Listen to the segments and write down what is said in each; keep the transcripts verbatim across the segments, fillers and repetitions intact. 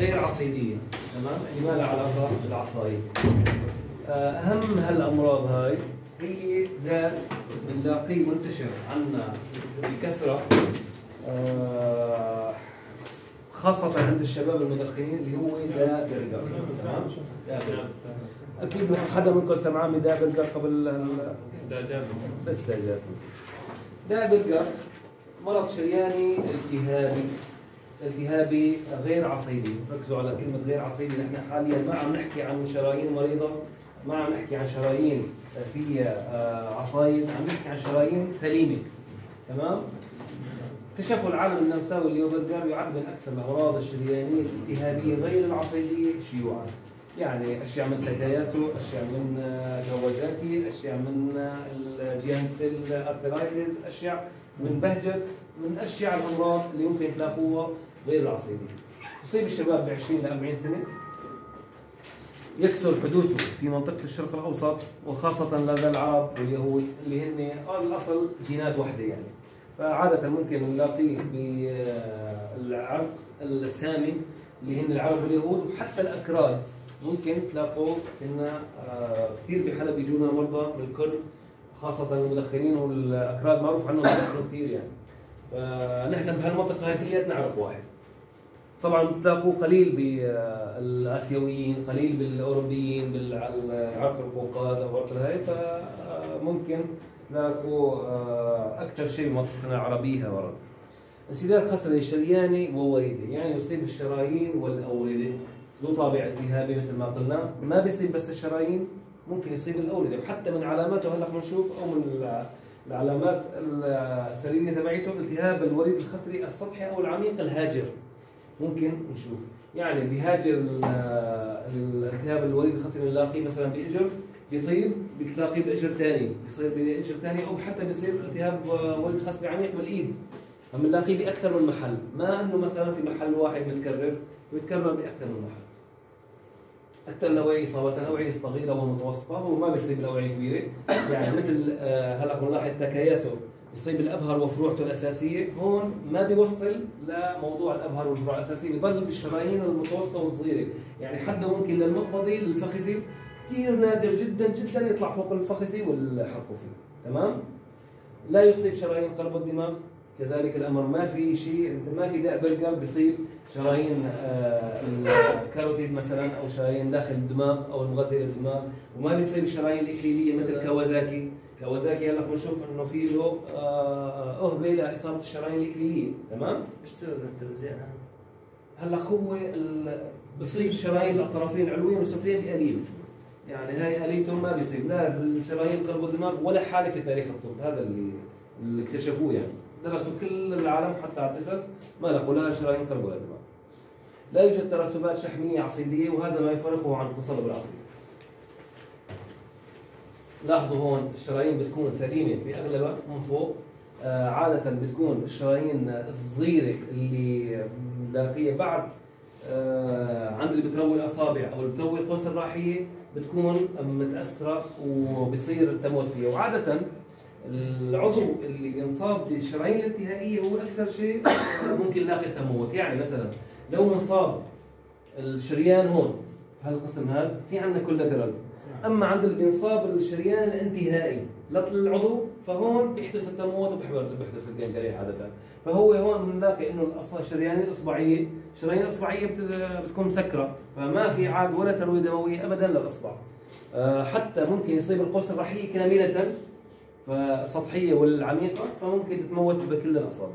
غير عصيديه، تمام، اللي ما لها علاقه بالعصايد. اهم هالامراض هاي هي داء بنلاقيه منتشر عندنا بكثره، خاصة عند الشباب المدخنين، اللي هو داء برجر. تمام؟ أكيد حدا منكم سمعان بداء برجر قبل استعجاب. استعجاب. داء برجر مرض شرياني التهابي، التهابي غير عصيدي. ركزوا على كلمة غير عصيدي، نحن حاليا ما عم نحكي عن شرايين مريضة، ما عم نحكي عن شرايين فيها عصايد، عم نحكي عن شرايين سليمة. تمام؟ اكتشفوا العالم النمساوي اللي هو برجر يعد من اكثر الامراض الشريانيه الالتهابيه غير العصيديه شيوعا. يعني اشياء من تاكاياسو، اشياء من كاوازاكي، اشياء من الجيانسيل ارترايتس، اشياء من بهجت، من اشياء الامراض اللي ممكن تلاقوها غير العصيديه. يصيب الشباب ب عشرين ل أربعين سنه، يكثر حدوثه في منطقه الشرق الاوسط وخاصه لدى العرب واليهود اللي هن الاصل جينات وحده يعني. فعادة ممكن نلاقيه بالعرق السامي اللي هن العرب واليهود، وحتى الأكراد ممكن تلاقوا إن كثير بحلب بيجونا مرضى من الكرد، خاصة المدخنين والأكراد معروف عنهم بيدخنوا كثير يعني. فنحن بهالمنطقة هاي كلياتنا عرق واحد. طبعا بتلاقوه قليل بالآسيويين، قليل بالأوروبيين، بالعرق القوقاز أو عرق الهاي، فممكن تلاقوا أكثر شيء بمنطقتنا العربية ورد. انسداد خصري شرياني ووريدي، يعني يصيب الشرايين والأوردة، ذو طابع التهابي مثل ما قلنا، ما بيصيب بس الشرايين، ممكن يصيب الأوردة، وحتى من علاماته هلا بنشوف أو من العلامات السريرية تبعته التهاب الوريد الخصري السطحي أو العميق الهاجر. ممكن نشوف يعني بيهاجر الالتهاب الوريد الخصري بنلاقيه مثلا بإجر بيطيب، بتلاقيه باجر ثاني، بيصير باجر ثاني، او حتى بيصير التهاب وريد خصري عميق بالايد. عم نلاقيه باكثر من محل، ما انه مثلا في محل واحد متكرر، بيتكرر باكثر من محل. اكثر الاوعيه اصابه الاوعيه الصغيره والمتوسطه، هو ما بيصيب الاوعيه الكبيره، يعني مثل هلا بنلاحظ تاكاياسو بيصيب الابهر وفروعته الاساسيه، هون ما بيوصل لموضوع الابهر والفروع الاساسيه، بيضل بالشرايين المتوسطه والصغيره، يعني حده ممكن للمقبضي للفخذي كثير نادر جدا جدا يطلع فوق الفخذي والحرقوفي. تمام؟ لا يصيب شرايين قلب الدماغ، كذلك الامر ما في شيء، ما في داء برجر بيصيب شرايين الكاروتيد مثلا او شرايين داخل الدماغ او المغذيه للدماغ، وما بيصيب الشرايين الاكليليه مثل كاوازاكي. كاوازاكي هلا بنشوف انه في له اهبه لاصابه الشرايين الاكليليه. تمام؟ ايش سبب التوزيع؟ هلا هو بصيب الشرايين الطرفين العلويين والسفليين بقليل، يعني هاي آليته ما بيصير لا الشرايين قلب الدماغ ولا حاله في تاريخ الطب. هذا اللي اللي اكتشفوه، يعني درسوا كل العالم حتى على الجثث ما لقوا لا شرايين قلب ولا دماغ. لا يوجد ترسبات شحميه عصيديه، وهذا ما يفرقه عن التصلب العصيدي. لاحظوا هون الشرايين بتكون سليمه في اغلبها من فوق، آه عاده بتكون الشرايين الصغيره اللي بنلاقيها بعد آه عند اللي بتروي الاصابع او اللي بتروي القوس الراحيه بتكون متاثره وبصير تموت فيها. وعاده العضو اللي بينصاب بالشرايين الالتهابيه هو اكثر شيء ممكن يلاقي التموت. يعني مثلا لو منصاب الشريان هون في هالقسم هذا في عندنا كولاترالز، اما عند اللي بينصاب الشريان الانتهائي للعضو فهون بيحدث التموت وبيحدث الجنجرين عاده. فهو هون بنلاقي انه الشريانين الاصبعيه، الشرايين الاصبعيه بتكون مسكره، فما في عاد ولا ترويه دمويه ابدا للاصبع. أه حتى ممكن يصيب القوس الراحيه كامله فالسطحيه والعميقه، فممكن تتموت بكل الاصابع.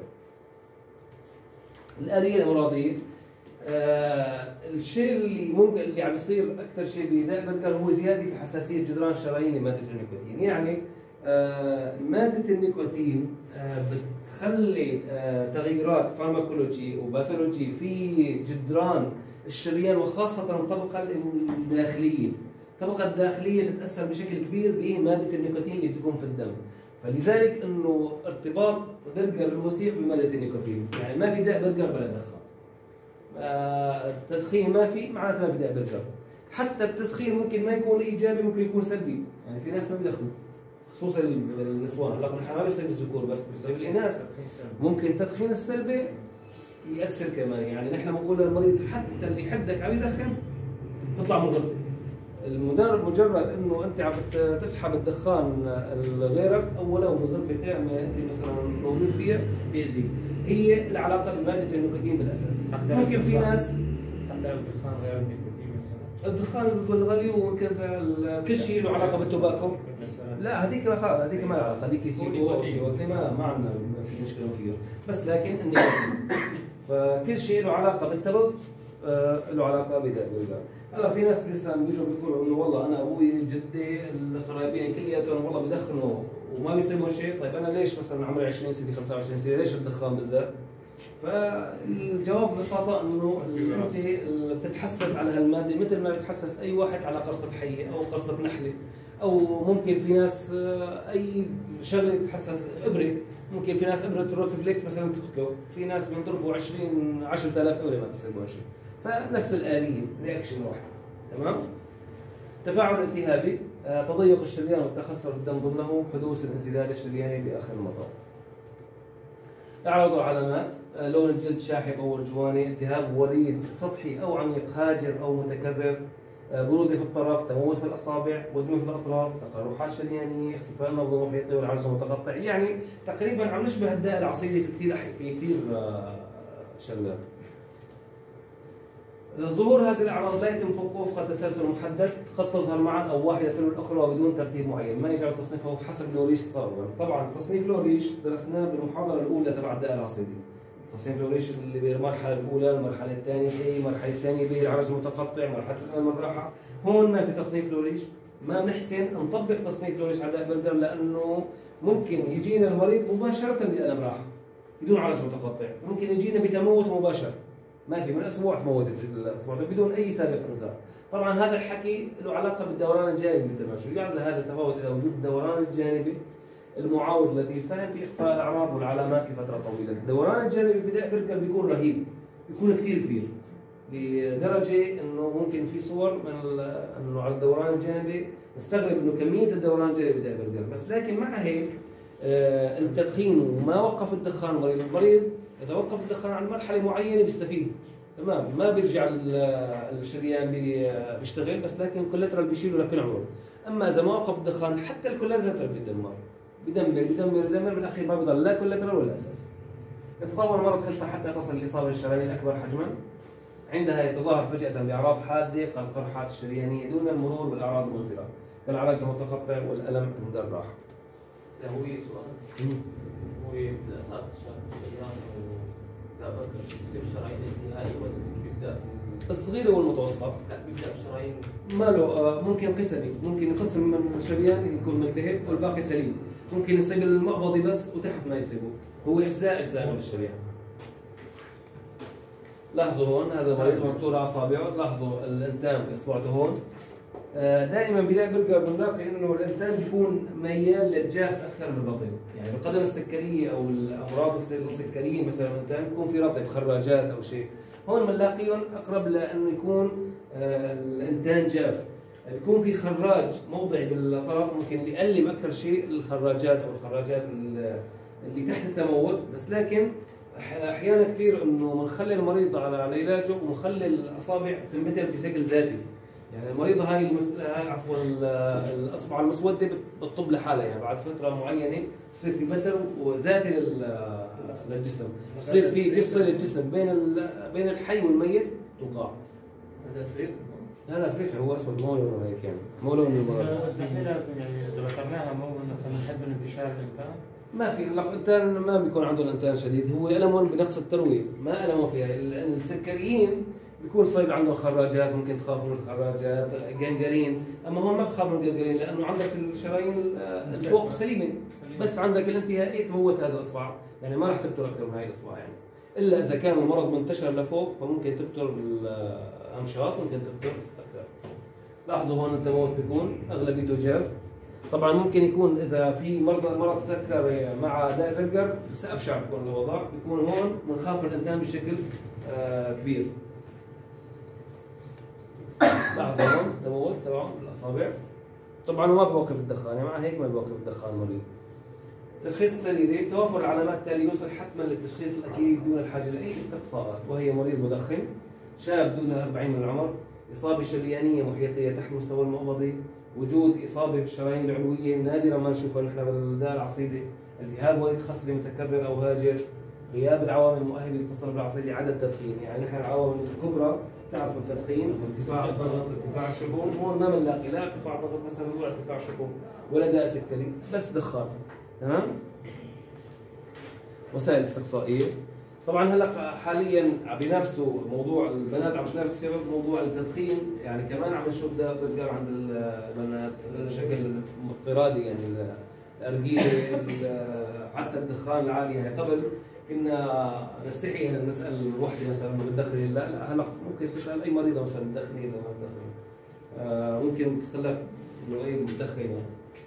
الآلية الامراضيه، أه الشيء اللي ممكن اللي عم يصير اكثر شيء بداء برجر هو زياده في حساسيه جدران الشرايين لماده النيكوتين. يعني آه مادة النيكوتين آه بتخلي آه تغيرات فارماكولوجي وباثولوجي في جدران الشريان، وخاصة الطبقة الداخلية. الطبقة الداخلية تتأثر بشكل كبير بمادة النيكوتين اللي بتكون في الدم. فلذلك انه ارتباط برجر الوثيق بمادة النيكوتين، يعني ما في داء برجر بلا دخان. آه التدخين ما في معناته ما في داء برجر. حتى التدخين ممكن ما يكون ايجابي، ممكن يكون سلبي، يعني في ناس ما بيدخنوا خصوصا النسوان. هلا نحن ما بيصير بالذكور بس، بيصير بالاناث. ممكن التدخين السلبي ياثر كمان. يعني نحن بنقول للمريض حتى اللي حدك عم يدخن تطلع من الغرفه. المدرب مجرد انه انت عم تسحب الدخان لغيرك او ولو بغرفه ثانيه انت مثلا موجود فيها بيأذيك. هي العلاقه بماده النيكوتين بالاساس. ممكن في ناس حتى لو الدخان غير النيكوتين مثلا الدخان والغليون كذا كل شيء له علاقه بالتوباكو. لا هذيك ما هذيك ما لها علاقه، هذيك سيجاره وسيجاره ما ما عندنا في مشكله فيها، بس لكن النيكوتين فكل شيء له علاقه بالتبغ آه له علاقه بدائره. هلا في ناس مثلا بيجوا بيقولوا انه والله انا ابوي جدي الخرايبين كلياتهم والله بدخنوا وما بيصيبوا شيء، طيب انا ليش مثلا عمري عشرين سنه خمسة وعشرين سنه ليش الدخان بالذات؟ فالجواب ببساطه انه انت بتتحسس على هالماده مثل ما بتحسس اي واحد على قرصه حيه او قرصه نحله، او ممكن في ناس اي شغله تتحسس ابره، ممكن في ناس ابره الروسفليكس مثلا تقتله، في ناس بينضربوا عشرين عشرة آلاف ابره ما بيصيبوا شيء. فنفس الآلية رياكشن واحد. تمام؟ تفاعل التهابي، تضيق الشريان وتخثر الدم ضمنه، حدوث الانسداد الشرياني باخر المطاف. اعراض وعلامات، لون الجلد شاحب او ارجواني، التهاب وريد سطحي او عميق هاجر او متكرر، بروده في الطرف، تموت في الاصابع، وزمه في الاطراف، تقرحات شريانيه، اختفاء النبض المحيطي والعرج المتقطع. يعني تقريبا عم نشبه الداء العصيدي في كثير في كثير شغلات. ظهور هذه الاعراض لا يتم وفق تسلسل محدد، قد تظهر معا او واحده تلو الاخرى وبدون ترتيب معين، ما يجعل تصنيفه حسب لوريش صار. طبعا تصنيف لوريش درسناه بالمحاضره الاولى تبع الداء العصيدي. تصنيف لوريش اللي بالمرحله الاولى، المرحله الثانيه اي، المرحله الثانيه بي، العرج المتقطع، مرحله المراحه. هون ما في تصنيف لوريش، ما بنحسن نطبق تصنيف لوريش على داء بردر لانه ممكن يجينا المريض مباشره بألم راحه بدون عرج متقطع، ممكن يجينا بتموت مباشر. ما في من اسبوع تموتت الاسبوع بدون اي سابق انذار. طبعا هذا الحكي له علاقه بالدوران الجانبي بالتماشي، يعزى هذا التفاوت الى وجود الدوران الجانبي المعاود الذي يساهم في اخفاء الاعراض والعلامات لفتره طويله. الدوران الجانبي بداء برجر بيكون رهيب، بيكون كثير كبير لدرجه انه ممكن في صور من انه على الدوران الجانبي نستغرب انه كميه الدوران الجانبي بداء برجر، بس لكن مع هيك آه التدخين وما وقف الدخان المريض، المريض إذا وقف الدخان عن مرحلة معينة بيستفيد، تمام، ما بيرجع الشريان بيشتغل، بس لكن الكولاترال بيشيله لكل عمره. أما إذا ما وقف الدخان حتى الكولاترال بيدمر، بيدمر بيدمر بيدمر بالأخير ما بيضل لا كولاترال ولا أساس. يتطور المرض خلصة حتى تصل الإصابة للشرايين الأكبر حجما، عندها يتظاهر فجأة بأعراض حادة كالقرحات الشريانية دون المرور بالأعراض المنذرة كالعرج المتقطع والألم عند الراحة. لا هو سؤال هو بالأساس الشريان بيصير شرايين انتهائي ولا بيبدا الصغيره والمتوسطه؟ لا بيبدا بشرايين ما له ممكن قسمي، ممكن يقسم من الشريان يكون ملتهب والباقي سليم، ممكن يصيب المقبضي بس وتحت ما يصيبه، هو اجزاء اجزاء من الشريان. لاحظوا هون هذا مريض مقطوع على اصابعه، لاحظوا الانتان باصبعته هون. دائما بداية برجر بنلاقي انه الانتان بيكون ميال للجاف اكثر من الرطب، يعني بالقدم السكريه او الامراض السكريه مثلا الانتان بيكون في رطب خراجات او شيء، هون بنلاقيهم اقرب لانه يكون الانتان جاف، بيكون في خراج موضعي بالطرف ممكن اللي يقلم اكثر شيء الخراجات او الخراجات اللي تحت التموت، بس لكن احيانا كثير انه بنخلي المريض على علاجه وبنخلي الاصابع تنبتر بشكل ذاتي. يعني المريضه هاي المس... عفوا الاصبع المسوده بتطب لحالها، يعني بعد فتره معينه بصير في بتر وذاتي للجسم، بصير في بيفصل الجسم بين ال... بين الحي والميت توقع. هذا افريقي؟ لا لا افريقي، هو اسود مو لونه هيك يعني، مو لون المرض. نحن لازم يعني اذا ذكرناها مو مثلا نحب انتشار الانتان؟ ما في الانتان ما بيكون عندهم انتان شديد، هو ألمهم بنقص الترويه، ما ألمه فيها، لأن السكريين بيكون صايب عندهم خراجات، ممكن تخاف من الخراجات، جنجرين، اما هون ما بتخاف من الجنجرين لانه عندك الشرايين الفوق سليمه، بس عندك الانتهائيه تموت هذا الاصبع، يعني ما راح تبتر اكثر من هاي الاصبع يعني، الا اذا كان المرض منتشر لفوق فممكن تبتر الامشاط، ممكن تبتر اكثر. لاحظوا هون التموت بيكون اغلبيته جاف، طبعا ممكن يكون اذا في مرضى مرض سكر مع داء برجر بس ابشع بيكون الوضع، بيكون هون بنخاف من الانتان بشكل آه كبير. لاحظوا هون تموت تبعهم بالاصابع، طبعا ما بوقف الدخان، يعني مع هيك ما بوقف الدخان المريض. تشخيص السريري توافر العلامات التالية يوصل حتما للتشخيص الأكيد دون الحاجة لأي استقصاءات، وهي مريض مدخن، شاب دون الأربعين من العمر، إصابة شريانية محيطية تحت مستوى المقبضي، وجود إصابة في الشرايين العلوية نادرا ما نشوفها نحن بالداء العصيدي، التهاب وريد خصري متكرر أو هاجر، غياب العوامل المؤهلة للتصلب العصيدي، عدم التدخين، يعني نحن العوامل الكبرى تعرفوا التدخين، ارتفاع الضغط، ارتفاع الشحوم، هون ما بنلاقي لا ارتفاع ضغط مثلا ولا ارتفاع شحوم ولا داء سكري، بس دخان، تمام؟ وسائل استقصائية. طبعا هلا حاليا عم بينافسوا موضوع البنات، عم بتنافس الشباب موضوع التدخين، يعني كمان عم نشوف ده برجر عند البنات بشكل اضطرادي، يعني الارجيله حتى الدخان العالي. يعني قبل كنا نستحي ان نسال الوحده مثلا انه بتدخني لا لا، هلا ممكن تسال اي مريضه مثلا بتدخني ولا ما بتدخني. آه ممكن تخلك انه ايه بتدخن يعني.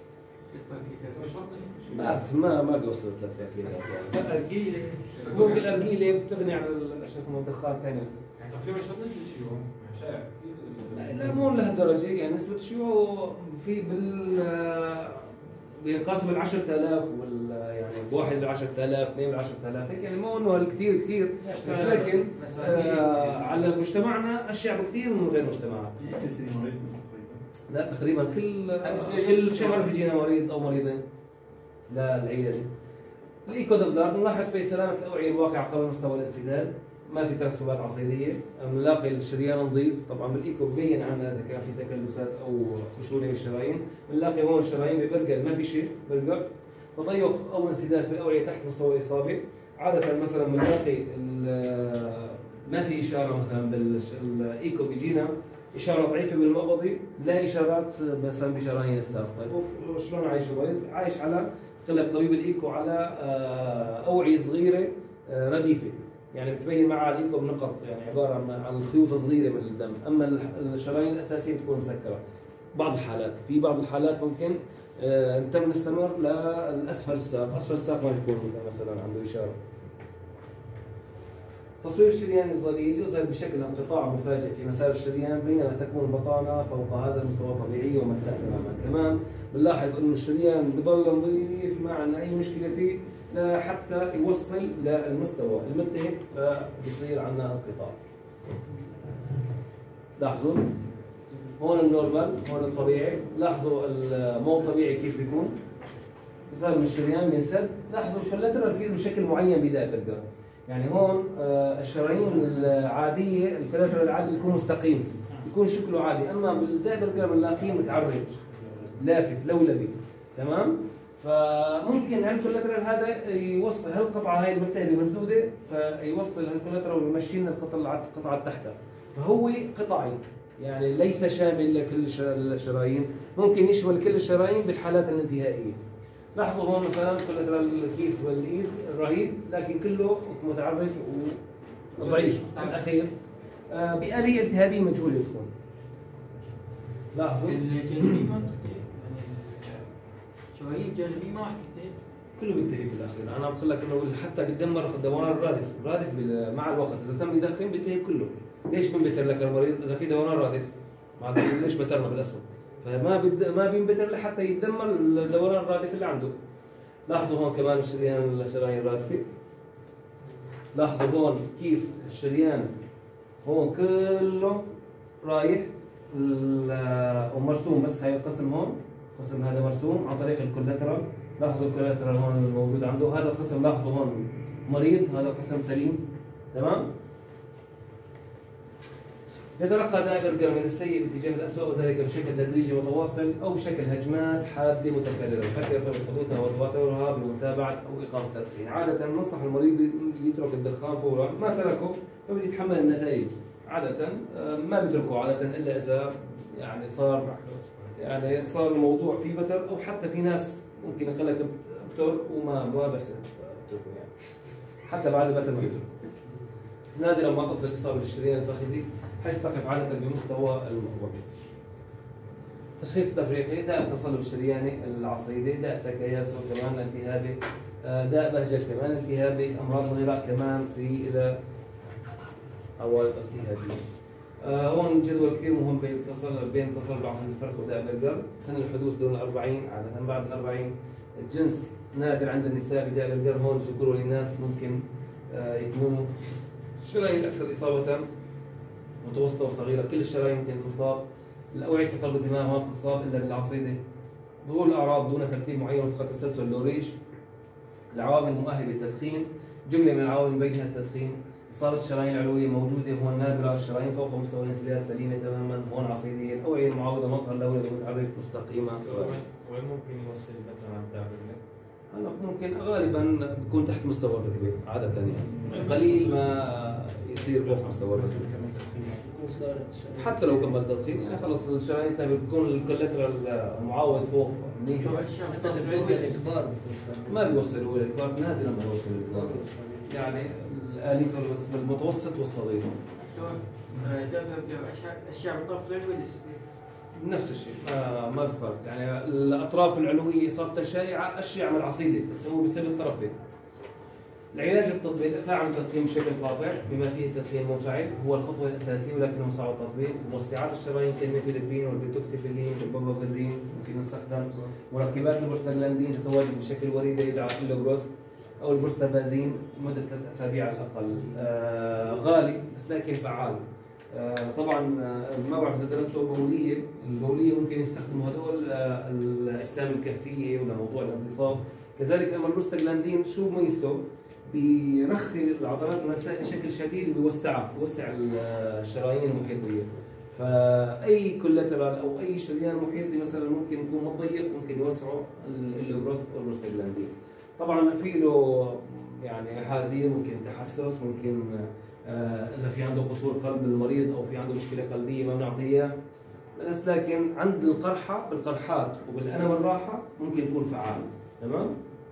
لا ما ما بيوصل ثلاث باكيتات يعني. الارجيله ممكن الارجيله بتغني عن شو اسمه الدخان كامل. يعني تقريبا شو نسبة الشيوع؟ شائع لا لا مو لهالدرجه، يعني نسبه الشيوع في بال بينقاسم بال عشرة آلاف وال يعني واحد ب عشرة آلاف، اثنين ب عشرة آلاف هيك، يعني مو انه هالكثير كثير، بس لكن آه على مجتمعنا اشياء بكثير من غير مجتمعات. كل سنه مريض لا تقريبا كل كل شهر بيجينا مريض او مريضين للعياده. الايكو دوبلر بنلاحظ في سلامه الاوعيه الواقعه قبل مستوى الانسداد، ما في ترسبات عصيديه، بنلاقي الشريان نظيف، طبعا بالايكو ببين عنا اذا كان في تكلسات او خشونه بالشرايين، بنلاقي هون الشرايين ببرجر ما في شيء برجر، تضيق او انسداد في الاوعيه تحت مستوى الاصابه، عاده مثلا بنلاقي ما في اشاره مثلا بالايكو بيجينا اشاره ضعيفه بالمقبضي، لا اشارات مثلا بشرايين الساق. طيب شلون عايش المريض؟ عايش على قلب طبيب الايكو على اوعيه صغيره رديفه، يعني بتبين معها الايكو بنقط، يعني عباره عن خيوط صغيره من الدم، اما الشرايين الاساسيه بتكون مسكره. بعض الحالات في بعض الحالات ممكن نتم نستمر للاسفل الساق، اسفل الساق ما بيكون مثلا عنده اشاره. تصوير الشريان الظليل يظهر بشكل انقطاع مفاجئ في مسار الشريان، بينما تكون البطانه فوق هذا المستوى طبيعيه وملساء تماما. كمان بنلاحظ انه الشريان بضل نظيف ما عندنا اي مشكله فيه لحتى يوصل للمستوى الملتهب، فبصير عندنا انقطاع. لاحظوا هون النورمال، هون الطبيعي، لاحظوا المو الطبيعي كيف بيكون. بضل من الشريان بينسد، لاحظوا الكولاترال في له شكل معين بدايه البرجر. يعني هون الشرايين العاديه الكولاترال العادي بيكون مستقيم، بيكون شكله عادي، اما بالداء برجر بنلاقيه متعرج لافف لولبي، تمام؟ فممكن هالكولاترال هذا يوصل هالقطعه هاي الملتهبه مسدوده، فيوصل هالكولاترال ويمشي لنا القطعه القطعه اللي تحتها، فهو قطعي يعني ليس شامل لكل الشرايين، ممكن يشمل كل الشرايين بالحالات الانتهائيه. لاحظوا هون مثلا الكولاترال كيف بالايد الرهيب، لكن كله متعرج وضعيف بالاخير، آه بآلية التهابيه مجهوله تكون. لاحظوا الجانبي ما بتنتهي، يعني الشرايين الجانبيه ما راح تنتهي، كله بينتهي بالاخير. انا عم بقول لك انه حتى بيتدمر الدوران الرادف، الرادف مع الوقت اذا تم يدخن بينتهي كله. ليش بنبتر لك المريض اذا في دوران رادف؟ مع ليش بترنا بالاسود؟ فما بد... ما بينبتر لحتى يتدمر الدوران الرادف اللي عنده. لاحظوا هون كمان الشريان الشرايين الرادفه. لاحظوا هون كيف الشريان هون كله رايح ومرسوم، بس هاي القسم هون، القسم هذا مرسوم عن طريق الكولاترال. لاحظوا الكولاترال هون الموجود عنده، هذا القسم لاحظوا هون مريض، هذا القسم سليم، تمام؟ يتلقى داء برجر من السيء باتجاه الأسوأ، وذلك بشكل تدريجي متواصل أو بشكل هجمات حادة متكررة، حتى يرتبط حدوثها وتواترها بمتابعة أو إيقاف التدخين. عادة ننصح المريض يترك الدخان فورا، ما تركه فبده يتحمل النتائج. عادة ما بيتركه عادة إلا إذا يعني صار يعني صار الموضوع في بتر، أو حتى في ناس ممكن يقول لك بتر وما ما بس بتركه يعني حتى بعد البتر ما يتركه. نادرا ما تصل الإصابة للشريان الفخذي حيث تقف عادة بمستوى المقبض. تشخيص التفريقي: داء التصلب الشرياني العصيدي، داء تكياسه كمان التهابي، داء بهجة كمان التهابي، أمراض الغذاء كمان في إلى عوارض التهابية. آه هون جدول كثير مهم بين التصلب بين التصلب العصيدي الفرخ وداء برجر. سن الحدوث دون الأربعين، عادة بعد الأربعين. الجنس نادر عند النساء بداية القلب. هون ذكروا للناس ممكن آه يكونوا الشرايين الأكثر إصابة متوسطة وصغيرة. كل الشرايين ممكن تنصاب. الأوعية قلب الدماغ ما بتنصاب إلا بالعصيدة. ظهور الأعراض دون ترتيب معين وفق تسلسل اللوريش. العوامل المؤهلة للتدخين، جملة من العوامل بينها التدخين. إصابة الشرايين العلوية موجودة هون نادرة. الشرايين فوق مستوى الانسداد سليمة تماما. هون عصيدية. الأوعية المعوضة مظهر لولبي متحرك مستقيمة. وين ممكن يوصل البتر عن الدابة؟ هلا ممكن غالبا بيكون تحت مستوى الركبة عادة يعني. قليل ما يصير فوق مستوى الركبة. حتى لو كمل تدخين يعني خلص الشرايين بتكون الكولاترال المعوض فوق منيح. ما بيوصل هو الكبار، نادرا ما يوصل الكبار. يعني الآلي بس بالمتوسط والصغير. اشياء بطرف العلوي نفس الشيء ما ما في فرق يعني. الاطراف العلويه اصابتها شائعه اشيع من العصيده بس هو بسبب الطرفين. العلاج الطبي الاقلاع عن التدخين بشكل قاطع بما فيه التدخين منفعل هو الخطوه الاساسيه ولكنه صعب التطبيق. موسعات الشرايين كالميفيلبين والبيتوكسيفيلين والبابافيرين ممكن يستخدم. مركبات البروستاجلاندين تتواجد بشكل وريدي يدعى اللوبروست او البروستافازين مده ثلاث اسابيع على الاقل. آه غالي بس لكن فعال. آه طبعا آه ما بعرف اذا درستوا البوليه، البوليه ممكن يستخدموا هذول آه الاجسام الكهفيه ولموضوع الانتصاب. كذلك اما البروستاجلاندين شو ميزته؟ بيرخي العضلات المسائيه بشكل شديد وبيوسعها، بيوسع الشرايين المحيطيه. فاي كولاترال او اي شريان محيطي مثلا ممكن يكون مضيق ممكن يوسعه اللوبروست او البروستاجلاندين. طبعا في له يعني احاذير، ممكن تحسس، ممكن آه اذا في عنده قصور قلب المريض او في عنده مشكله قلبيه ما بنعطيها بس، لكن عند القرحه بالقرحات وبالالم الراحه ممكن يكون فعال. تمام؟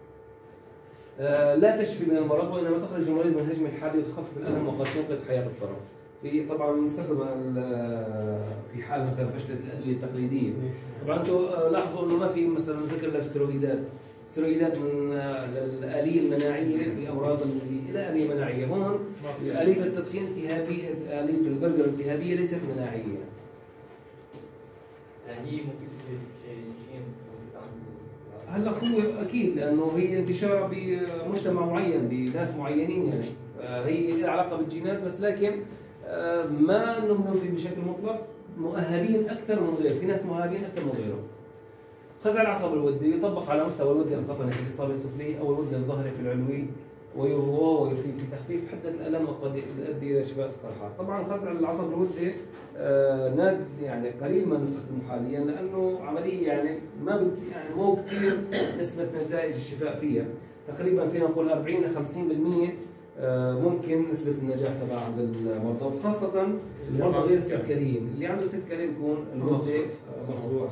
آه لا تشفي من المرض وانما تخرج المريض من الهجم الحادي وتخفف الالم وقد تنقذ حياه الطرف. في طبعا بنستخدمها في حال مثلا فشل الادويه التقليديه. طبعا انتم لاحظوا انه ما في مثلا ذكر للسترويدات. سترويدات من الآلية المناعية بأمراض إلى آلية مناعية. هون آلية التدخين التهابية، آلية البرجر الالتهابية ليست مناعية. يعني هي ممكن تجي جين هلا هو أكيد لأنه هي انتشارها بمجتمع معين بناس معينين يعني، فهي لها علاقة بالجينات بس لكن ما إنه بننفي بشكل مطلق. مؤهبين أكثر من غير، في ناس مؤهبين أكثر من غيرهم. خزع العصب الودي يطبق على مستوى الودي القطني في الإصابة السفلية أو الودي الظهري في العلوي وهو في تخفيف حدة الألم وقد يؤدي إلى شفاء القرحات. طبعا خزع العصب الودي آه ناد يعني قليل ما نستخدمه حاليا لأنه عملية يعني ما يعني مو كثير نسبة نتائج الشفاء فيها. تقريبا فينا نقول أربعين إلى خمسين بالمئة آه ممكن نسبة النجاح تبع عند المرضى، وخاصة المرضى غير السكريين. اللي عنده سكري بيكون الودي مخزوع.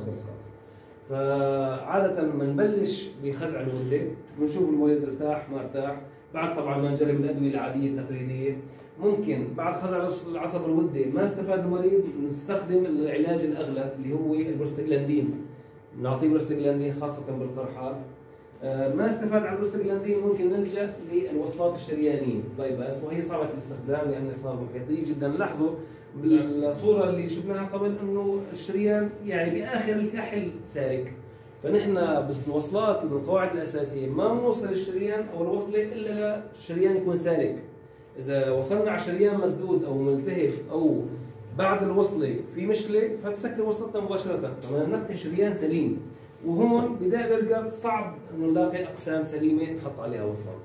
فعادة لما نبلش بخزع الودة بنشوف المريض ارتاح ما ارتاح. بعد طبعا ما نجرب الأدوية العادية التقليدية. ممكن بعد خزع العصب الودة ما استفاد المريض نستخدم العلاج الأغلى اللي هو البروستاجلاندين. نعطيه بروستاجلاندين خاصة بالقرحات. ما استفاد عن البروستاجلاندين ممكن نلجأ للوصلات الشريانية باي باس، وهي صعبة الاستخدام لأن إصابة محيطية جدا. لاحظوا بالصورة اللي شفناها قبل انه الشريان يعني باخر الكحل سالك، فنحن بالوصلات بالقواعد الاساسيه ما بنوصل الشريان او الوصله الا الشريان يكون سالك. اذا وصلنا على شريان مسدود او ملتهب او بعد الوصله في مشكله فبتسكر وصلتنا مباشره، فبدنا ننقي شريان سليم. وهون بدايه برجر صعب انه نلاقي اقسام سليمه نحط عليها وصلات.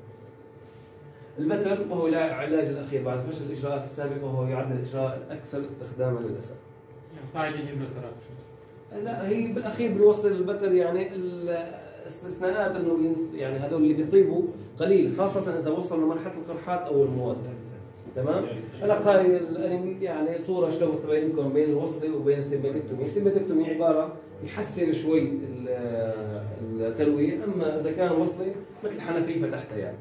البتر وهو العلاج الاخير بعد فشل الاجراءات السابقه وهو يعد الاجراء الاكثر استخداما للاسف. قاعده البتر لا هي بالاخير بيوصل البتر يعني الاستثناءات انه يعني هذول اللي بيطيبوا قليل خاصه اذا وصلوا لمرحله القرحات او المواد. تمام؟ هلا هاي يعني صوره شلون بتبين لكم بين الوصله وبين السيمباتكتومي، السيمباتكتومي عباره بيحسن شوي الترويه، اما اذا كان وصله مثل حنفيه فتحتها يعني.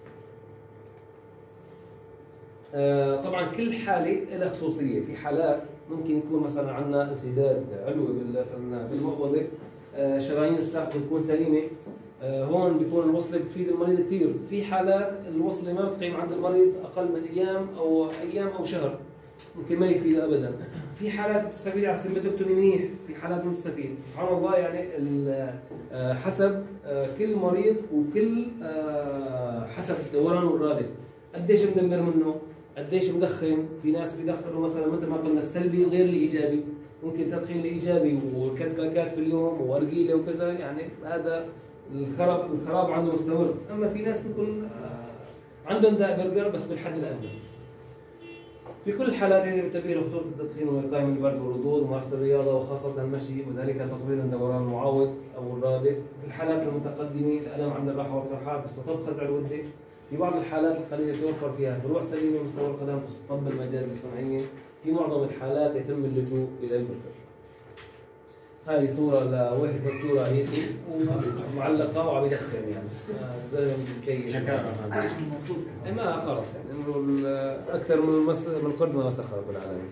طبعا كل حاله لها خصوصيه. في حالات ممكن يكون مثلا عندنا انسداد علوي مثلا بالمقبضه، شرايين الساق بتكون سليمه، هون بيكون الوصله بتفيد المريض كثير. في حالات الوصله ما بتقيم عند المريض اقل من ايام او ايام او شهر، ممكن ما يفيد ابدا. في حالات بتستفيد على السمبتوكتومي منيح، في حالات مستفيد، سبحان الله يعني حسب كل مريض وكل حسب دورانه الرادف، قديش مدمر منه، قديش مدخن، في ناس بيدخنوا مثلا مثل ما قلنا السلبي غير الايجابي، ممكن تدخين الايجابي وكتباكات في اليوم وورقيله وكذا، يعني هذا الخراب الخراب عنده مستمر، اما في ناس بيكون عندهم داء برجر بس بالحد الادنى. في كل الحالات يجب تبرير خطوره التدخين ووقايه من البرد والردود وممارسه الرياضه وخاصه المشي، وذلك تطوير الدوران المعوض او الرادف. في الحالات المتقدمه الالم عند الراحه والارتحال تستطب خزع الوده. في بعض الحالات القليله يتوفر فيها فروع سليمه مستوى القدم تستطب المجازر الصناعيه. في معظم الحالات يتم اللجوء الى البتر. هذه صوره لواحد دكتور عيدي ومعلقه وعم يدخن يعني زلمه مكيف شكرا ما خلص يعني انه اكثر من مس... من قرد ما مسخ رب العالمين.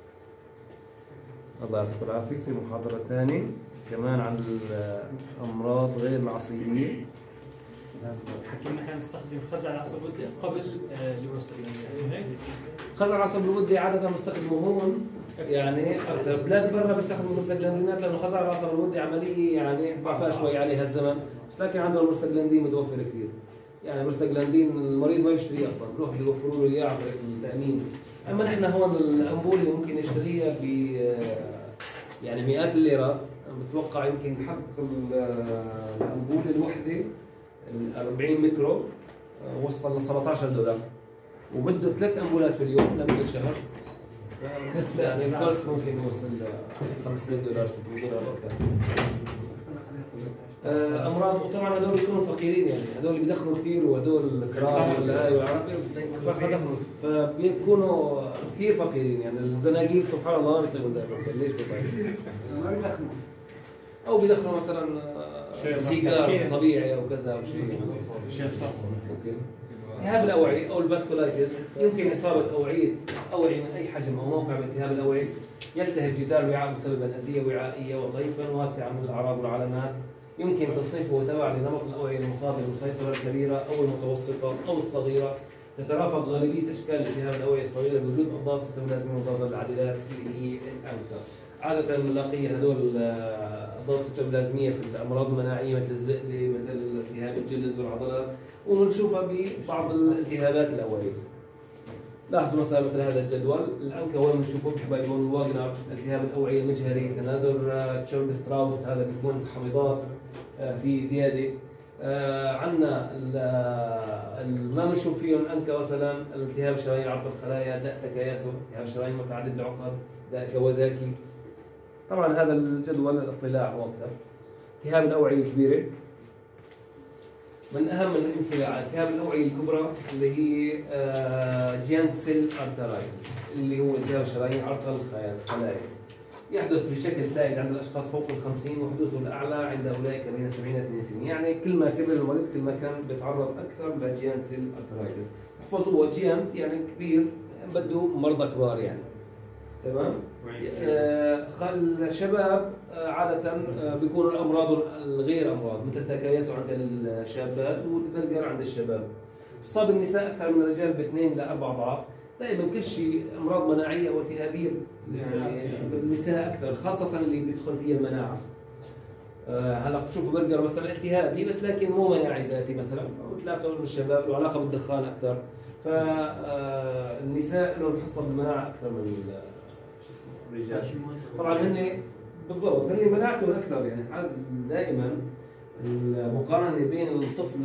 الله يعطيكم العافيه. في محاضره ثانيه كمان عن الامراض غير العصبيه. حكينا احنا بنستخدم خزع العصب الودي قبل البروستاجلاندين هيك؟ خزع العصب الودي عاده بنستخدمه هون يعني اكثر، بلاد برا بيستخدموا البروستاجلاندينات لانه خزع العصب الودي عمليه يعني ضعفها شوي عليها الزمن، بس لكن عندهم البروستاجلاندين متوفر كثير. يعني البروستاجلاندين المريض ما يشتريه اصلا، بروح بيوفروا له اياه عن طريق التامين. اما نحن هون الامبولي ممكن نشتريها ب يعني مئات الليرات، بتوقع يمكن حق الامبولي الوحده أربعين ميكرو وصل ل سبعطعش دولار، وبده ثلاث امبولات في اليوم لمده شهر، يعني الكورس ممكن يوصل ل خمسمئة دولار ستمئة دولار وقتها. امراض وطبعا هذول بيكونوا فقيرين، يعني هذول بيدخنوا كثير وهذول كرام ولا هاي فدخنوا فبيكونوا كثير فقيرين، يعني الزناقيل سبحان الله ما يسوون دائما ليش ما بيدخنوا او بيدخنوا مثلا سيجار طبيعي او كذا او شيء شيء صح. اوكي. التهاب الاوعيه او الفاسكولايتس يمكن اصابه اوعيه اوعيه من اي حجم او موقع من التهاب الاوعيه، يلتهب جدار الوعاء مسببا اذيه وعائيه وطيفا واسعا من الاعراض والعلامات. يمكن تصنيفه تبع لنمط الاوعيه المصابه المسيطره الكبيره او المتوسطه او الصغيره. تترافق غالبيه اشكال التهاب الاوعيه الصغيره بوجود اضداد سيتوبلازميه مضاده للعديدات اللي هي الانكا. عادة بنلاقي هدول أضداد سيتوبلازمية في الأمراض المناعية مثل الزئلة مثل التهاب الجلد والعضلات، وبنشوفها ببعض الالتهابات الأوعية. لاحظوا مثلا مثل هذا الجدول، الأنكا وين بنشوفه بحبايب فون واغنر، التهاب الأوعية المجهري، تنازل تشيرب ستراوس هذا بيكون الحميضات في زيادة. عندنا ما بنشوف فيهم أنكا مثلا التهاب الشرايين عرض الخلايا، داء تكياسو، التهاب الشرايين متعدد العقد، داء كوازاكي. طبعا هذا الجدول الاطلاع واكثر. التهاب الاوعيه الكبيره من اهم الامثله على التهاب الاوعيه الكبرى اللي هي جيانت سيل ارترايتس اللي هو التهاب الشرايين عرض الخلايا. يحدث بشكل سائد عند الاشخاص فوق الخمسين وحدوثه الاعلى عند اولئك بين سبعين و اثنين وسبعين، يعني كل ما كبر المريض كل ما كان بيتعرض اكثر لجيانت سيل ارترايتس. احفظوا هو جيانت يعني كبير، بده مرضى كبار يعني. تمام؟ آه الشباب آه عادة آه بيكونوا الأمراض الغير أمراض مثل تكيس عند الشابات والبرجر عند الشباب. إصابة النساء أكثر من الرجال باثنين لأربع أضعاف. دائما كل شيء أمراض مناعية أو التهابية بالنساء أكثر، خاصة اللي بيدخل فيها المناعة. آه هلا شوفوا برجر مثلا التهابي بس لكن مو مناعي ذاتي مثلا، وتلاقوا الشباب له علاقة بالدخان أكثر. فالنساء لهم حصة بالمناعة أكثر من الرجال. طبعا هن بالضبط هن مناعتهم اكثر، يعني دائما المقارنه بين الطفل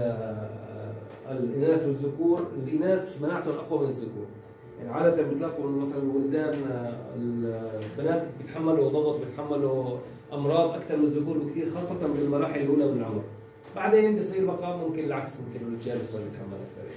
الاناث والذكور، الاناث مناعتهم اقوى من الذكور. يعني عاده بتلاقوا مثلا الولدان البنات بيتحملوا ضغط بيتحملوا امراض اكثر من الذكور بكثير، خاصه بالمراحل الاولى من العمر. بعدين بصير بقى ممكن العكس، ممكن الرجال بيصير يتحمل اكثر.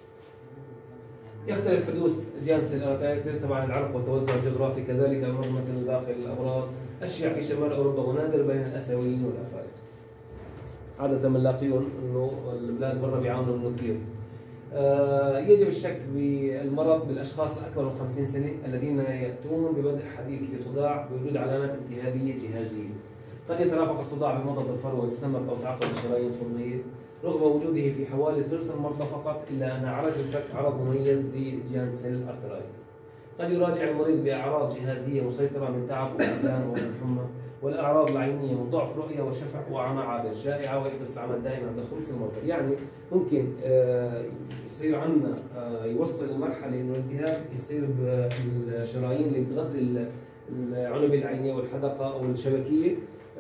يختلف حدوث جيانت سيل ارترايتس طبعا العرق والتوزع الجغرافي، كذلك امراض مثل باقي الامراض اشيع في شمال اوروبا ونادر بين الاسيويين والافارقه. عاده بنلاقيهم انه البلاد برا بيعانوا منه كثير. آه يجب الشك بالمرض بالاشخاص اكبر من خمسين سنه الذين ياتون ببدء حديث لصداع بوجود علامات التهابيه جهازيه. قد يترافق الصداع بمضض الفرو ويتسمى او تعقد الشرايين الصدميه رغم وجوده في حوالي ثلث المرضى فقط، الا ان عرج الفك عرض مميز لجيانت سيل ارترايتس. قد يراجع المريض باعراض جهازيه مسيطره من تعب وآلام وحمى، والاعراض العينيه من ضعف رؤيه وشفع وعمى عابر شائعه، ويحدث العمى دائما عند خلص المرضى. يعني ممكن يصير عندنا يوصل المرحله انه الالتهاب يصير بالشرايين اللي بتغذي العنبه العينيه والحدقه او الشبكيه،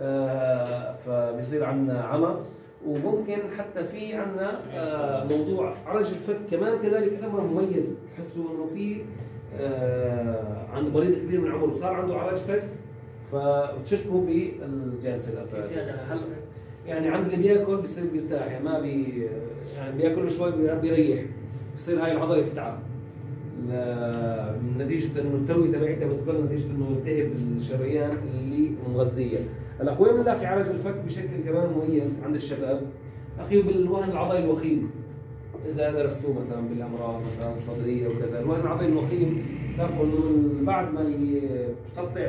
فبصير عندنا عمى. وممكن حتى في عندنا موضوع عرج الفك كمان كذلك امر مميز، تحسوا انه في عند مريض كبير من عمره صار عنده عرج فك فبتشكوا بالجانسل يعني عند اللي بياكل بصير بيرتاح، يعني ما بي يعني بياكل شوي بيريح، بصير هاي العضله بتتعب نتيجه انه الترويه تبعتها بتقل نتيجه انه يلتهب الشريان اللي مغذيه. هلا وين بنلاقي عرج الفك بشكل كمان مميز عند الشباب؟ اخي بالوهن العضلي الوخيم، اذا درستوه مثلا بالامراض مثلا الصدريه وكذا، الوهن العضلي الوخيم تاخذ من بعد ما يقطع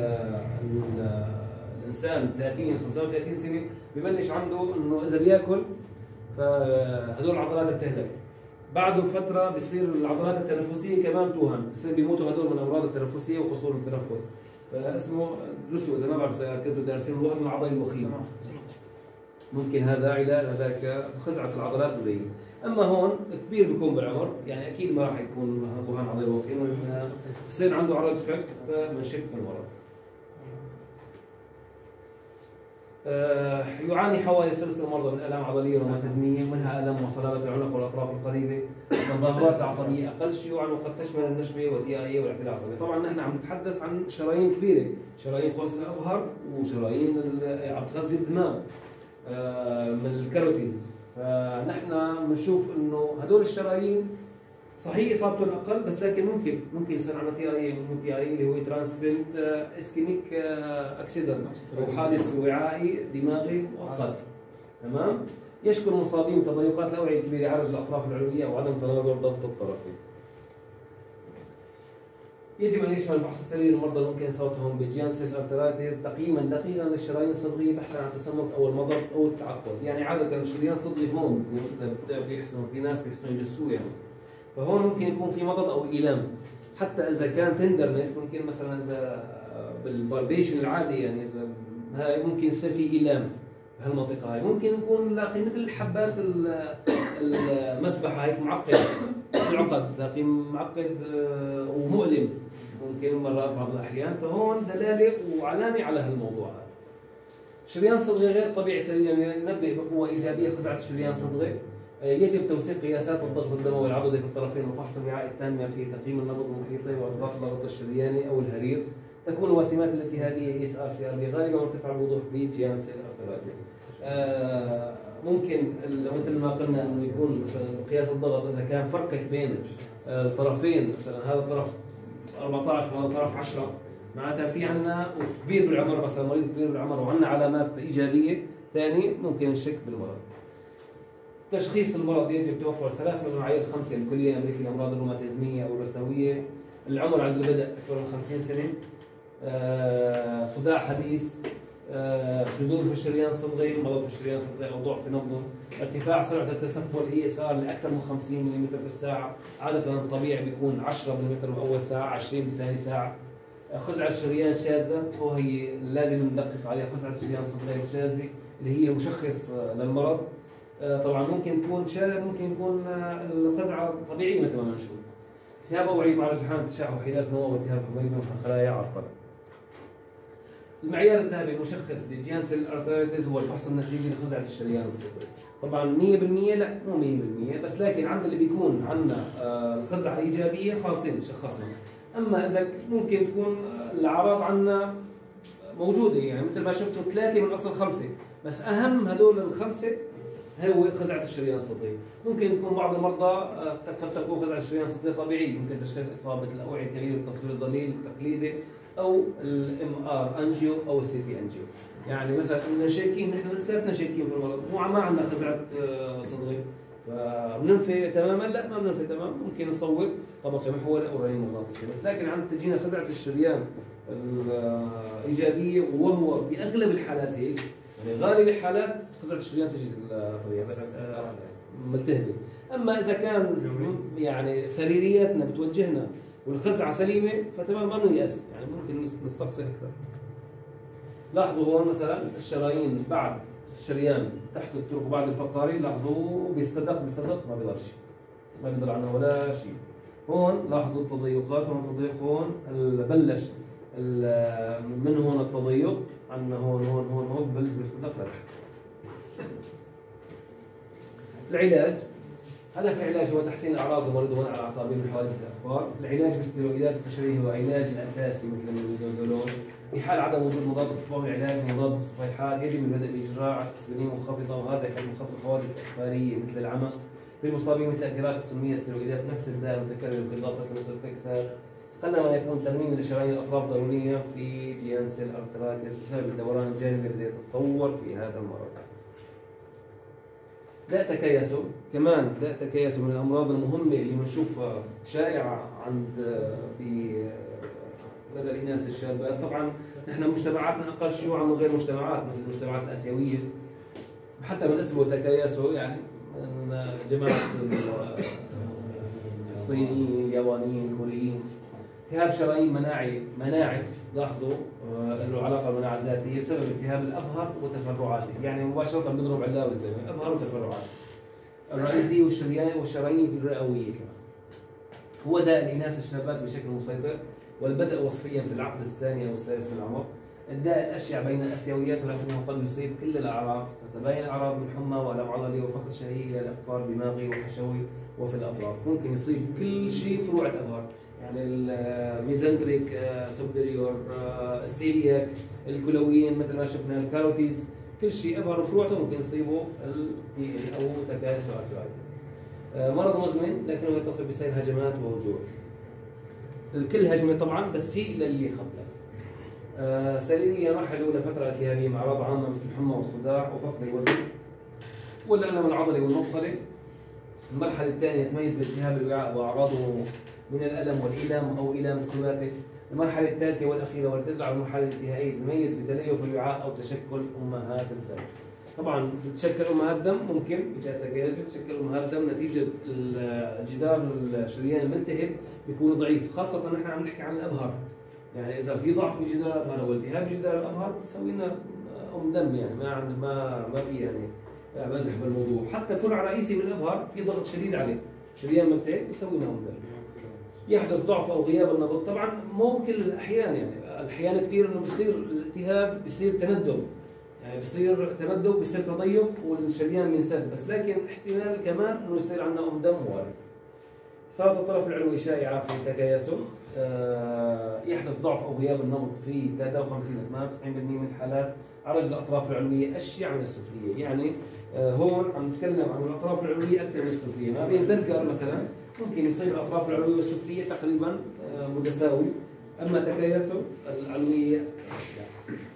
الانسان ثلاثين خمسة وثلاثين سنه ببلش عنده انه اذا بياكل فهدول العضلات بتهلك، بعده فتره بصير العضلات التنفسيه كمان توهن، بصير بيموتوا هدول من الامراض التنفسيه وقصور التنفس، فاسمه جسو اذا ما بعرف كنتوا دارسين الوهن العضلي الوخيم. ممكن هذا علاج هذاك خزعه العضلات قليل. اما هون كبير بيكون بالعمر، يعني اكيد ما راح يكون وهن عضلي وخيم، بصير عنده عرج فك فبنشك بالمرض. آه يعاني حوالي ثلث المرضى من الام عضليه روماتيزميه، منها الم وصلابه العنق والاطراف القريبه. التظاهرات العصبيه اقل شيوعا وقد تشمل النشبه والتيائيه والاعتلال العصبي. طبعا نحن عم نتحدث عن شرايين كبيره، شرايين قوس الابهر وشرايين عم تغذي الدماغ آه من الكاروتيز، فنحن بنشوف انه هدول الشرايين صحيح اصابتهم اقل، بس لكن ممكن ممكن يصير عندنا تي اي تي اي اللي هو ترانسنت اسكيميك اكسيدنت او حادث وعائي دماغي مؤقت. تمام؟ يشكو المصابين من تضيقات الاوعيه الكبيره، عرج الاطراف العلويه وعدم تناظر ضغط الطرفين. يجب ان يشمل فحص السرير المرضى ممكن صوتهم بالجانسل ارترايتس تقييما دقيقا للشرايين الصدغيه بحثا عن التسمم او المضض او التعقد. يعني عاده الشريان الصدغي هون اذا بيحسنوا في ناس بيحسنوا يجسوه يعني، فهون ممكن يكون في مضض او ايلام، حتى اذا كان تندرنس ممكن مثلا اذا بالباربيشن العادي يعني اذا هاي ممكن يصير في ايلام بهالمنطقه هاي، ممكن يكون نلاقي مثل حبات المسبحه هيك معقد العقد، تلاقي معقد ومؤلم ممكن مرات بعض الاحيان، فهون دلاله وعلامه على هالموضوع هذا. شريان صدغي غير طبيعي سريع ننبه بقوه ايجابيه خزعه الشريان صدغي. يجب توثيق قياسات الضغط الدموي العضلي في الطرفين وفحص الوعاء التامه في تقييم النبض المحيطي واثبات الضغط الشرياني او الهريق. تكون الوسيمات الالتهابيه اي اس ار سي ار بي غالبا مرتفعه بوضوح بجانسل ارترايتس. آه ممكن مثل ما قلنا انه يكون مثلا قياس الضغط اذا كان فرقت بين الطرفين، مثلا هذا الطرف أربعة عشر وهذا الطرف عشرة، معناتها في عندنا كبير بالعمر مثلا مريض كبير بالعمر وعندنا علامات ايجابيه، ثاني ممكن نشك بالمرض. تشخيص المرض يجب توفر ثلاث من المعايير الخمسه الكليه الامريكيه للامراض الروماتيزميه او الرثويه. العمر عند البدء اكثر من خمسين سنه، آه، صداع حديث، آه، شذوذ في الشريان الصدغي، مرض في الشريان الصدغي او ضعف في نبضه، ارتفاع سرعه التسفل اي اس ار لاكثر من خمسين ملم في الساعه، عاده الطبيعي بيكون عشرة ملم باول ساعه، عشرين بثاني ساعه. خزعه الشريان شاذه وهي لازم ندقق عليها، خزعه الشريان الصدغي الشاذه اللي هي مشخص للمرض. طبعا ممكن تكون شاذ، ممكن يكون الخزعه طبيعيه مثل ما بنشوف. التهاب اوعيه مع رجحان تشعب وحيدات نمو والتهاب حميد من خلايا عرضه. المعيار الذهبي المشخص للجانسل ارترايتس هو الفحص النسيجي لخزعه الشريان الصدغي. طبعا مية بالمية لا مو مية بالمية، بس لكن عند اللي بيكون عندنا الخزعه ايجابيه خالصين شخصنا. اما اذا ممكن تكون الاعراض عندنا موجوده، يعني مثل ما شفتوا ثلاثه من اصل خمسه، بس اهم هدول الخمسه هو خزعه الشريان الصدغي. ممكن يكون بعض المرضى قد تكون خزعه الشريان الصدغي طبيعيه، ممكن تشخيص اصابه الاوعيه تغيير التصوير الضليل التقليدي او الام ار انجيو او السي تي انجيو. يعني مثلا احنا شاكين، نحن لساتنا شاكين في المرض، مو ما عندنا خزعه صدغي، فبننفي تماما؟ لا ما بننفي تماما، ممكن نصور طبقه محوله او رنين مغناطيسي، بس لكن عم تجينا خزعه الشريان الايجابيه وهو باغلب الحالات هيك، يعني غالب الحالات خزعه الشريان تجي طبيعيه بس ملتهبه. اما اذا كان يعني سريرياتنا بتوجهنا والخزعه سليمه فتمام ما بنيأس، يعني ممكن نستقصي اكثر. لاحظوا هون مثلا الشرايين بعد الشريان تحت الترك وبعد الفقاري، لاحظوا بيصطدق بيصطدق ما بيقدرش ما بيقدر عنه ولا شيء. هون لاحظوا التضيقات، هون التضيق، هون بلش من هون التضيق عندنا هون هون هون هون ببلش بيصطدق لتحت. العلاج، هدف العلاج هو تحسين اعراض المريض هون على اعصابين من حوادث الاخبار. العلاج باسترويدات التشريح هو علاج الاساسي مثل الميدوزولون. في حال عدم وجود مضاد استطاع العلاج مضاد الصفيحات يجب البدء باجراء اسبرين منخفضه، وهذا يحل من خطر الحوادث الاخباريه مثل العمى. في المصابين من التاثيرات السميه استرويدات نفس الداء المتكرر باضافه المتكسر. قلما يكون ترميم لشرايين الاطراف ضروريه في جيانسيل ارتراتيس بسبب الدوران الجانبي الذي يتطور في هذا المرض. داء تكيسو، كمان داء تكيسو من الامراض المهمه اللي بنشوفها شائعه عند لدى الاناث الشابات. طبعا نحن مجتمعاتنا اقل شيوعا من غير مجتمعات مثل المجتمعات الاسيويه، حتى من اسمه تكيسو يعني من جماعه الصينيين، اليابانيين، الكوريين. التهاب شرايين مناعي مناعي، لاحظوا له علاقه بالمناعه الذاتيه بسبب التهاب الابهر وتفرعاته، يعني مباشره بنضرب علاوه الزلمه ابهر وتفرعات الرئيسيه والشريان والشرايين الرئويه كمان. هو داء الاناث الشابات بشكل مسيطر، والبدء وصفيا في العقد الثاني او السادس من العمر. الداء الاشيع بين الاسيويات ولكنه قد يصيب كل الاعراق، تتباين الاعراض من حمى والم عضلي وفقد شهيه الى الاقفار دماغي وحشوي وفي الاطراف. ممكن يصيب كل شيء فروع الابهر، يعني الميزنتريك سوبريور، السيلياك، الكلويين مثل ما شفنا، الكاروتيدز، كل شيء ابهر وفروعته ممكن يصيبه التي او تكيس ارترايتس. مرض مزمن لكنه يتصل بسير هجمات وهجوم. الكل هجمه طبعا بس هي للي قبله. آه سريريه، المرحله الاولى فتره التهابيه مع اعراض عامه مثل الحمى والصداع وفقد الوزن والالم العضلي والمفصلي. المرحله الثانيه تميز بالتهاب الوعاء واعراضه من الالم والايلام او ايلام السباتي. المرحله الثالثه والاخيره والتي تتبع المرحله الانتهائيه تميز بتليف الوعاء او تشكل امهات الدم. طبعا بتشكل امهات دم ممكن بتتجاوز بتشكل امهات دم نتيجه الجدار الشريان الملتهب بيكون ضعيف، خاصه نحن عم نحكي عن الابهر. يعني اذا في ضعف بجدار الابهر او التهاب بجدار الابهر بتسوي لنا ام دم، يعني ما عند ما ما في يعني مزح بالموضوع. حتى فرع رئيسي من الابهر في ضغط شديد عليه، شريان ملتهب بيسوي لنا ام دم. يحدث ضعف او غياب النبض، طبعا مو بكل الاحيان، يعني احيانا كثير انه بصير الالتهاب بصير تندب، يعني بصير تمدد بصير تضيق والشريان بينسد، بس لكن احتمال كمان انه يصير عندنا ام دم وارد. صارت الطرف العلوي شائعه في تكيسه، آه يحدث ضعف او غياب النبض في ثلاثة وخمسين إلى تسعين بالمئة من الحالات. عرج الاطراف العلويه اشيع من السفليه، يعني آه هون عم نتكلم عن الاطراف العلويه اكثر من السفليه. ما بين برجر مثلا ممكن يصير الاطراف العلويه والسفليه تقريبا آه متساوي، اما تكيسه العلويه اشيع.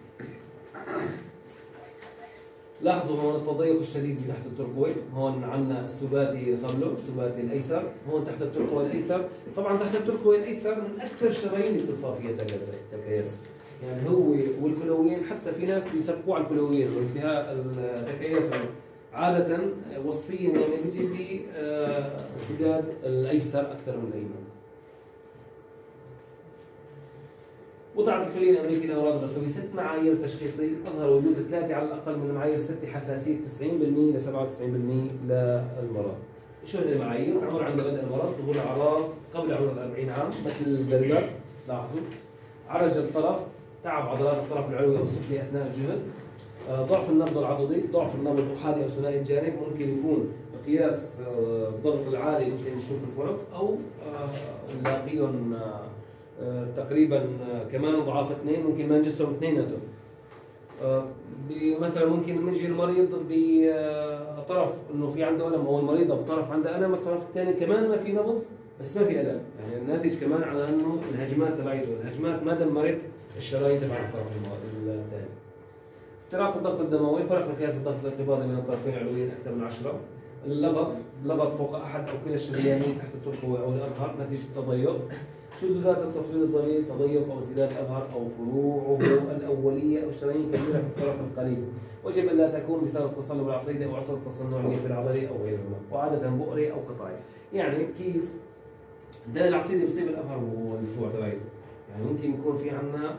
لاحظوا هون التضيق الشديد تحت الترقوي، هون عندنا السباتي قبله، السباتي الايسر، هون تحت الترقوي الايسر. طبعا تحت الترقوي الايسر من اكثر الشرايين اتصال فيها تكيس، يعني هو والكلويين، حتى في ناس بيسبقوا على الكلويين وانتهاء التكيس عاده وصفيا، يعني بيجي بانسداد الايسر اكثر من الايمن. وضعت الكليه الامريكيه لامراض الرئويه ست معايير تشخيصيه اظهر وجود ثلاثه على الاقل من المعايير السته حساسيه تسعين بالمئة ل سبعة وتسعين بالمئة للمرض. شو هي المعايير؟ عمر عند بدء المرض، ظهور الاعراض قبل عمر الأربعين عام مثل البرجر، لاحظوا عرج الطرف، تعب عضلات الطرف العلوي او السفلي اثناء الجهد، ضعف النبض العضلي، ضعف النبض احادي او ثنائي الجانب، ممكن يكون بقياس الضغط العالي ممكن نشوف الفرق، او نلاقيهم آه تقريبا آه كمان ضعاف اثنين، ممكن ما نجسهم اثنيناتهم. آه مثلا ممكن نجي المريض بطرف انه في عنده الم، او المريضه بطرف عندها الم، الطرف الثاني كمان ما في نبض بس ما في الم، يعني الناتج كمان على انه الهجمات تبعته، الهجمات ما دمرت الشرايين تبع الطرف الثاني. اختراق الضغط الدموي، فرق مقياس الضغط الانقباضي من الطرفين العلويين اكثر من عشرة. اللغط، لغط فوق احد او كلا الشريانين تحت الترقوي او الابهر نتيجه تضيق. شذوذات التصوير الصغير، تضيق او انسداد الابهر او فروعه الاوليه او الشرايين كبيره في الطرف القريب، وجب الا تكون بسبب تصلب العصيده او عصب التصنعيه في العضله او غيرهما، وعاده بؤري او قطعي. يعني كيف الداء العصيدي بيصيب الابهر والفروع تبعي. يعني ممكن يكون في عندنا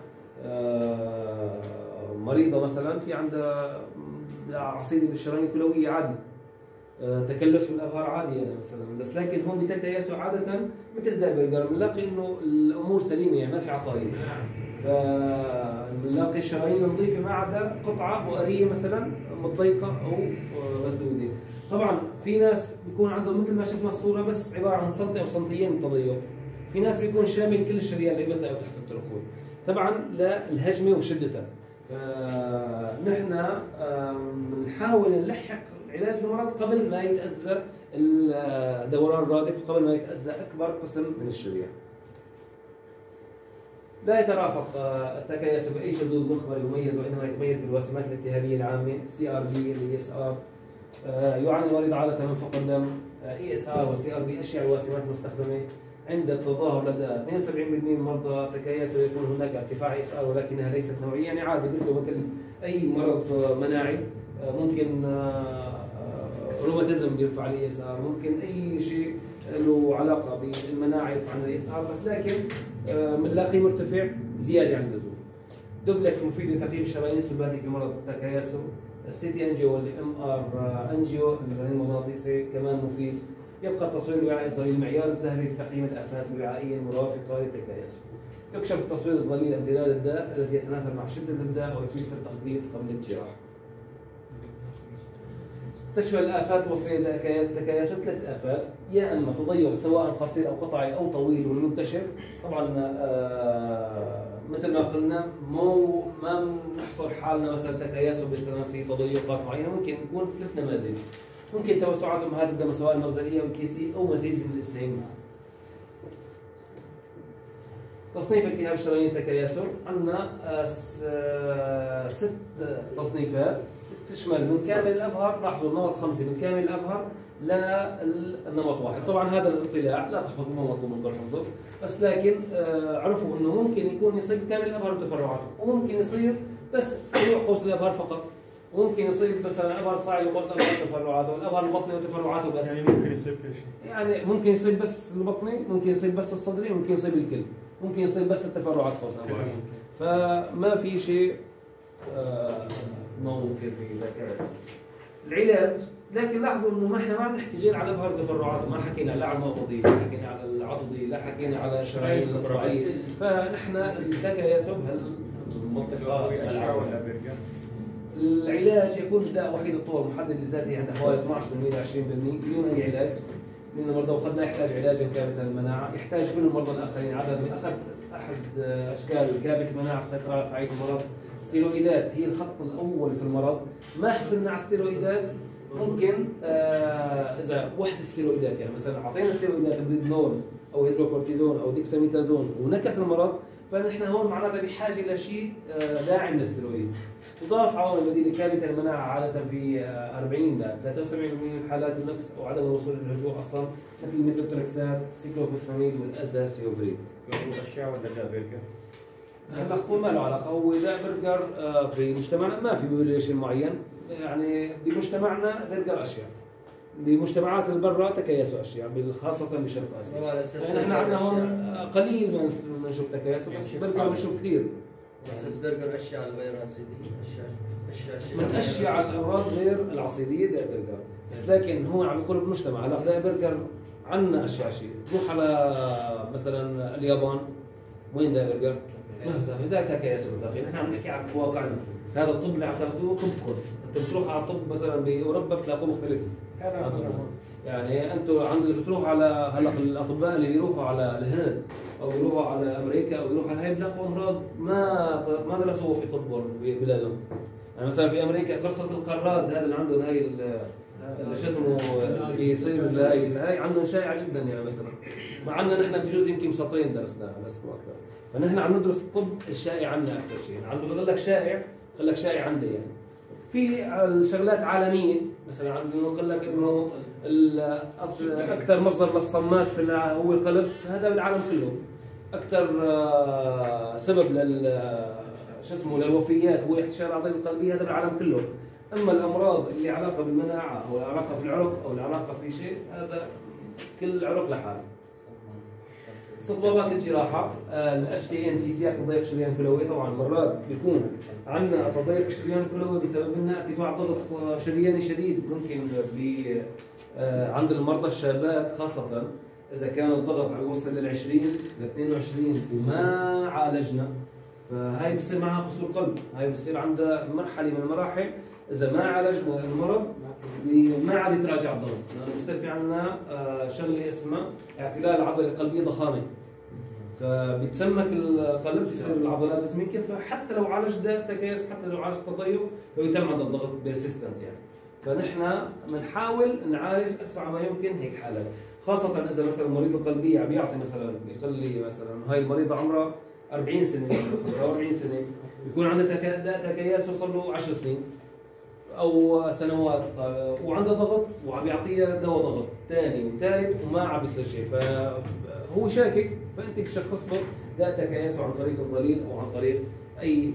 مريضه مثلا في عندها عصيدي بالشرايين الكلويه عادي، تكلف الابهار عادي يعني مثلا، بس لكن هون بتكيسوا عاده مثل داء برجر بنلاقي انه الامور سليمه يعني ما في عصايد، فبنلاقي الشرايين نظيفه ما عدا قطعه بؤريه مثلا متضيقه او مسدوده. طبعا في ناس بيكون عندهم مثل ما شفنا الصوره بس عباره عن سنتي او سنتيين من تضيق، في ناس بيكون شامل كل الشريان اللي بيطلع تحت الترخون طبعا للهجمه وشدتها. فنحن بنحاول نلحق علاج المرض قبل ما يتاذى الدوران الرادف وقبل ما يتاذى اكبر قسم من الشريان. لا يترافق التكيس باي شذوذ مخبري مميز، وانما يتميز بالوسمات الالتهابيه العامه سي ار بي اللي اس ار. يعاني المريض عاده من فقر دم، اي اس ار وسي ار بي اشياء الوسمات المستخدمه. عند التظاهر لدى اثنين وسبعين بالمئة من مرضى تكيس ويكون هناك ارتفاع اي اس ار ولكنها ليست نوعيه، يعني عادي بده مثل اي مرض مناعي، ممكن روماتيزم بيرفع الاي اس ار، ممكن اي شيء له علاقه بالمناعه يرفع عن الاي اس ار، بس لكن بنلاقيه مرتفع زياده عن اللزوم. دوبلكس مفيد لتخفيف الشرايين السباتي في مرض التكيسو. السي تي انجيو والام ار انجيو المغناطيسي كمان مفيد. يبقى التصوير الوعائي الظليل المعيار الذهبي لتقييم الافات الوعائيه المرافقه للتكيسو. يكشف التصوير الظليل امتداد الداء الذي يتناسب مع شده الداء ويفيد في التخطيط قبل الجراحه. تشمل الآفات الوصفية للتكيسات ثلاث آفات، يا إما تضيق سواء قصير أو قطعي أو طويل والمنتشر. طبعا آه مثل ما قلنا مو ما بنحصر حالنا مثلا تكيسه بالسنة في تضيقات معينة، ممكن يكون ثلاث نماذج. ممكن توسعات أمهات الدم سواء المغزلية أو الكيسي أو مزيج من الاثنين. تصنيف التهاب الشرايين التكيسو عندنا آه ست تصنيفات تشمل من كامل الابهر، لاحظوا النمط خمسه من كامل الابهر للنمط واحد. طبعا هذا الاطلاع لا تحفظوا ما مطلوب منكم حفظه، بس لكن آه عرفوا انه ممكن يكون يصيب كامل الابهر وتفرعاته، وممكن يصير بس فروع قوس الابهر فقط، وممكن يصيب بس الابهر صاعد وقوس الابهر وتفرعاته، والابهر البطني وتفرعاته بس. يعني ممكن يصيب كل شيء. يعني ممكن يصيب بس البطني، ممكن يصيب بس الصدري، ممكن يصيب الكل، ممكن يصيب بس التفرعات قوس الابهر. فما في شيء آه ممكن في ذاك العلاج. لكن لاحظوا انه ما احنا ما عم نحكي غير على ابهر تفرعات، ما حكينا لا على الموضوعي، لا حكينا على العضدي، لا حكينا على الشرايين الاصبعيه. فنحن التكيسب هالمنطقه العلاج يكون داء وحيد الطول محدد لذاته عند حوالي اثنعش بالمئة إلى عشرين بالمئة بدون اي علاج من المرضى، وقد لا يحتاج علاجا كاملا للمناعه. يحتاج كل المرضى الاخرين عدد من اخذ احد اشكال كابه المناعه السيطره على فعاليه المرض. الستيرويدات هي الخط الاول في المرض. ما حصلنا على الستيرويدات ممكن آه اذا وحده ستيرويدات، يعني مثلا اعطينا ستيرويدات بريدنول او هيدروكورتيزون او ديكساميتازون ونكس المرض، فنحن هون معناتها بحاجه لشيء آه داعم للستيرويد. تضاف عوامل بديله كابه المناعه عاده في آه أربعين ل ثلاثة وسبعين بالمئة من حالات النقص او عدم الوصول للهجوم اصلا، مثل الميثوتريكسات، سيكلوفوسفاميد والازاسيوبريد. اشياء ولا لا برجر؟ هلا هو ما له علاقه، هو داء برجر بمجتمعنا ما في بيقول شيء معين، يعني بمجتمعنا برجر اشياء، بمجتمعات البرة تكيسوا اشياء، خاصه بشرق اسيا. يعني احنا عندنا هون قليل ما بنشوف تكيسوا، بس برجر بنشوف كثير. اساس برجر اشياء على الغير عصيديه، اشياء اشياء من اشياء على الامراض غير العصيديه داء برجر، بس لكن هو عم يقول بالمجتمع. هلا داء برجر عندنا اشياء شيء، تروح على مثلا اليابان وين داء برجر؟ ما هذا تكيسوا بالتقييم. نحن عم نحكي عن واقعنا، هذا الطب اللي عم تاخذوه طبكم، انتم بتروحوا على الطب مثلا باوروبا بتلاقوه مختلف. يعني انتم عند بتروحوا على هلا الاطباء اللي بيروحوا على الهند او بيروحوا على امريكا او بيروحوا على هاي بيلاقوا امراض ما ما درسوها في طبهم ببلادهم. يعني مثلا في امريكا قرصه القراد هذا اللي عندهم هاي اللي شو اسمه بيصير هاي هاي عندهم شائعه جدا، يعني مثلا مع عندنا نحن بجوز يمكن سطرين درسناها بس ما اكثر. فنحن عم ندرس الطب الشائع عندنا اكثر شيء، يعني عنده بقول لك شائع خلك شائع عندي. يعني في الشغلات عالميه مثلا عنده يقول لك انه اكثر مصدر للصمات في هو القلب، فهذا بالعالم كله. اكثر سبب لل شو اسمه للوفيات هو احتشار الاعضاء القلبيه، هذا بالعالم كله. اما الامراض اللي علاقه بالمناعه او العلاقه في العرق او العلاقه في شيء، هذا كل عرق لحاله. استطبابات الجراحه الاتش تي ان في سياق تضيق شريان كلوي. طبعا مرات بيكون عندنا تضيق الشريان الكلوي بسبب ان ارتفاع ضغط شرياني شديد ممكن ب عند المرضى الشابات، خاصه اذا كان الضغط عم يوصل لل عشرين ل اثنين وعشرين وما عالجنا، فهاي بصير معها قصور قلب. هاي بصير عندها مرحله من المراحل اذا ما عالجنا المرض ما عاد يتراجع الضغط، لانه بصير في عندنا شغله اسمها اعتلال عضله قلبيه ضخامه، فبتسمك القلب، بصير العضلات تسمكه، فحتى لو عالجت تكيس، حتى لو عالجت تضيق، فبيتم عند الضغط بيرسيستنت يعني. فنحن بنحاول نعالج اسرع ما يمكن هيك حالات، خاصه اذا مثلا المريض القلبيه عم يعطي مثلا بيخلي مثلا هاي المريضه عمرها أربعين سنه خمسة وأربعين سنه، بيكون عندها تكيس وصل له عشر سنين او سنوات، وعنده ضغط وعم يعطيها دواء ضغط ثاني وثالث وما عم بيصير شيء، فهو شاكك، فانت بتشخص له ده تكيسه عن طريق الظليل او عن طريق اي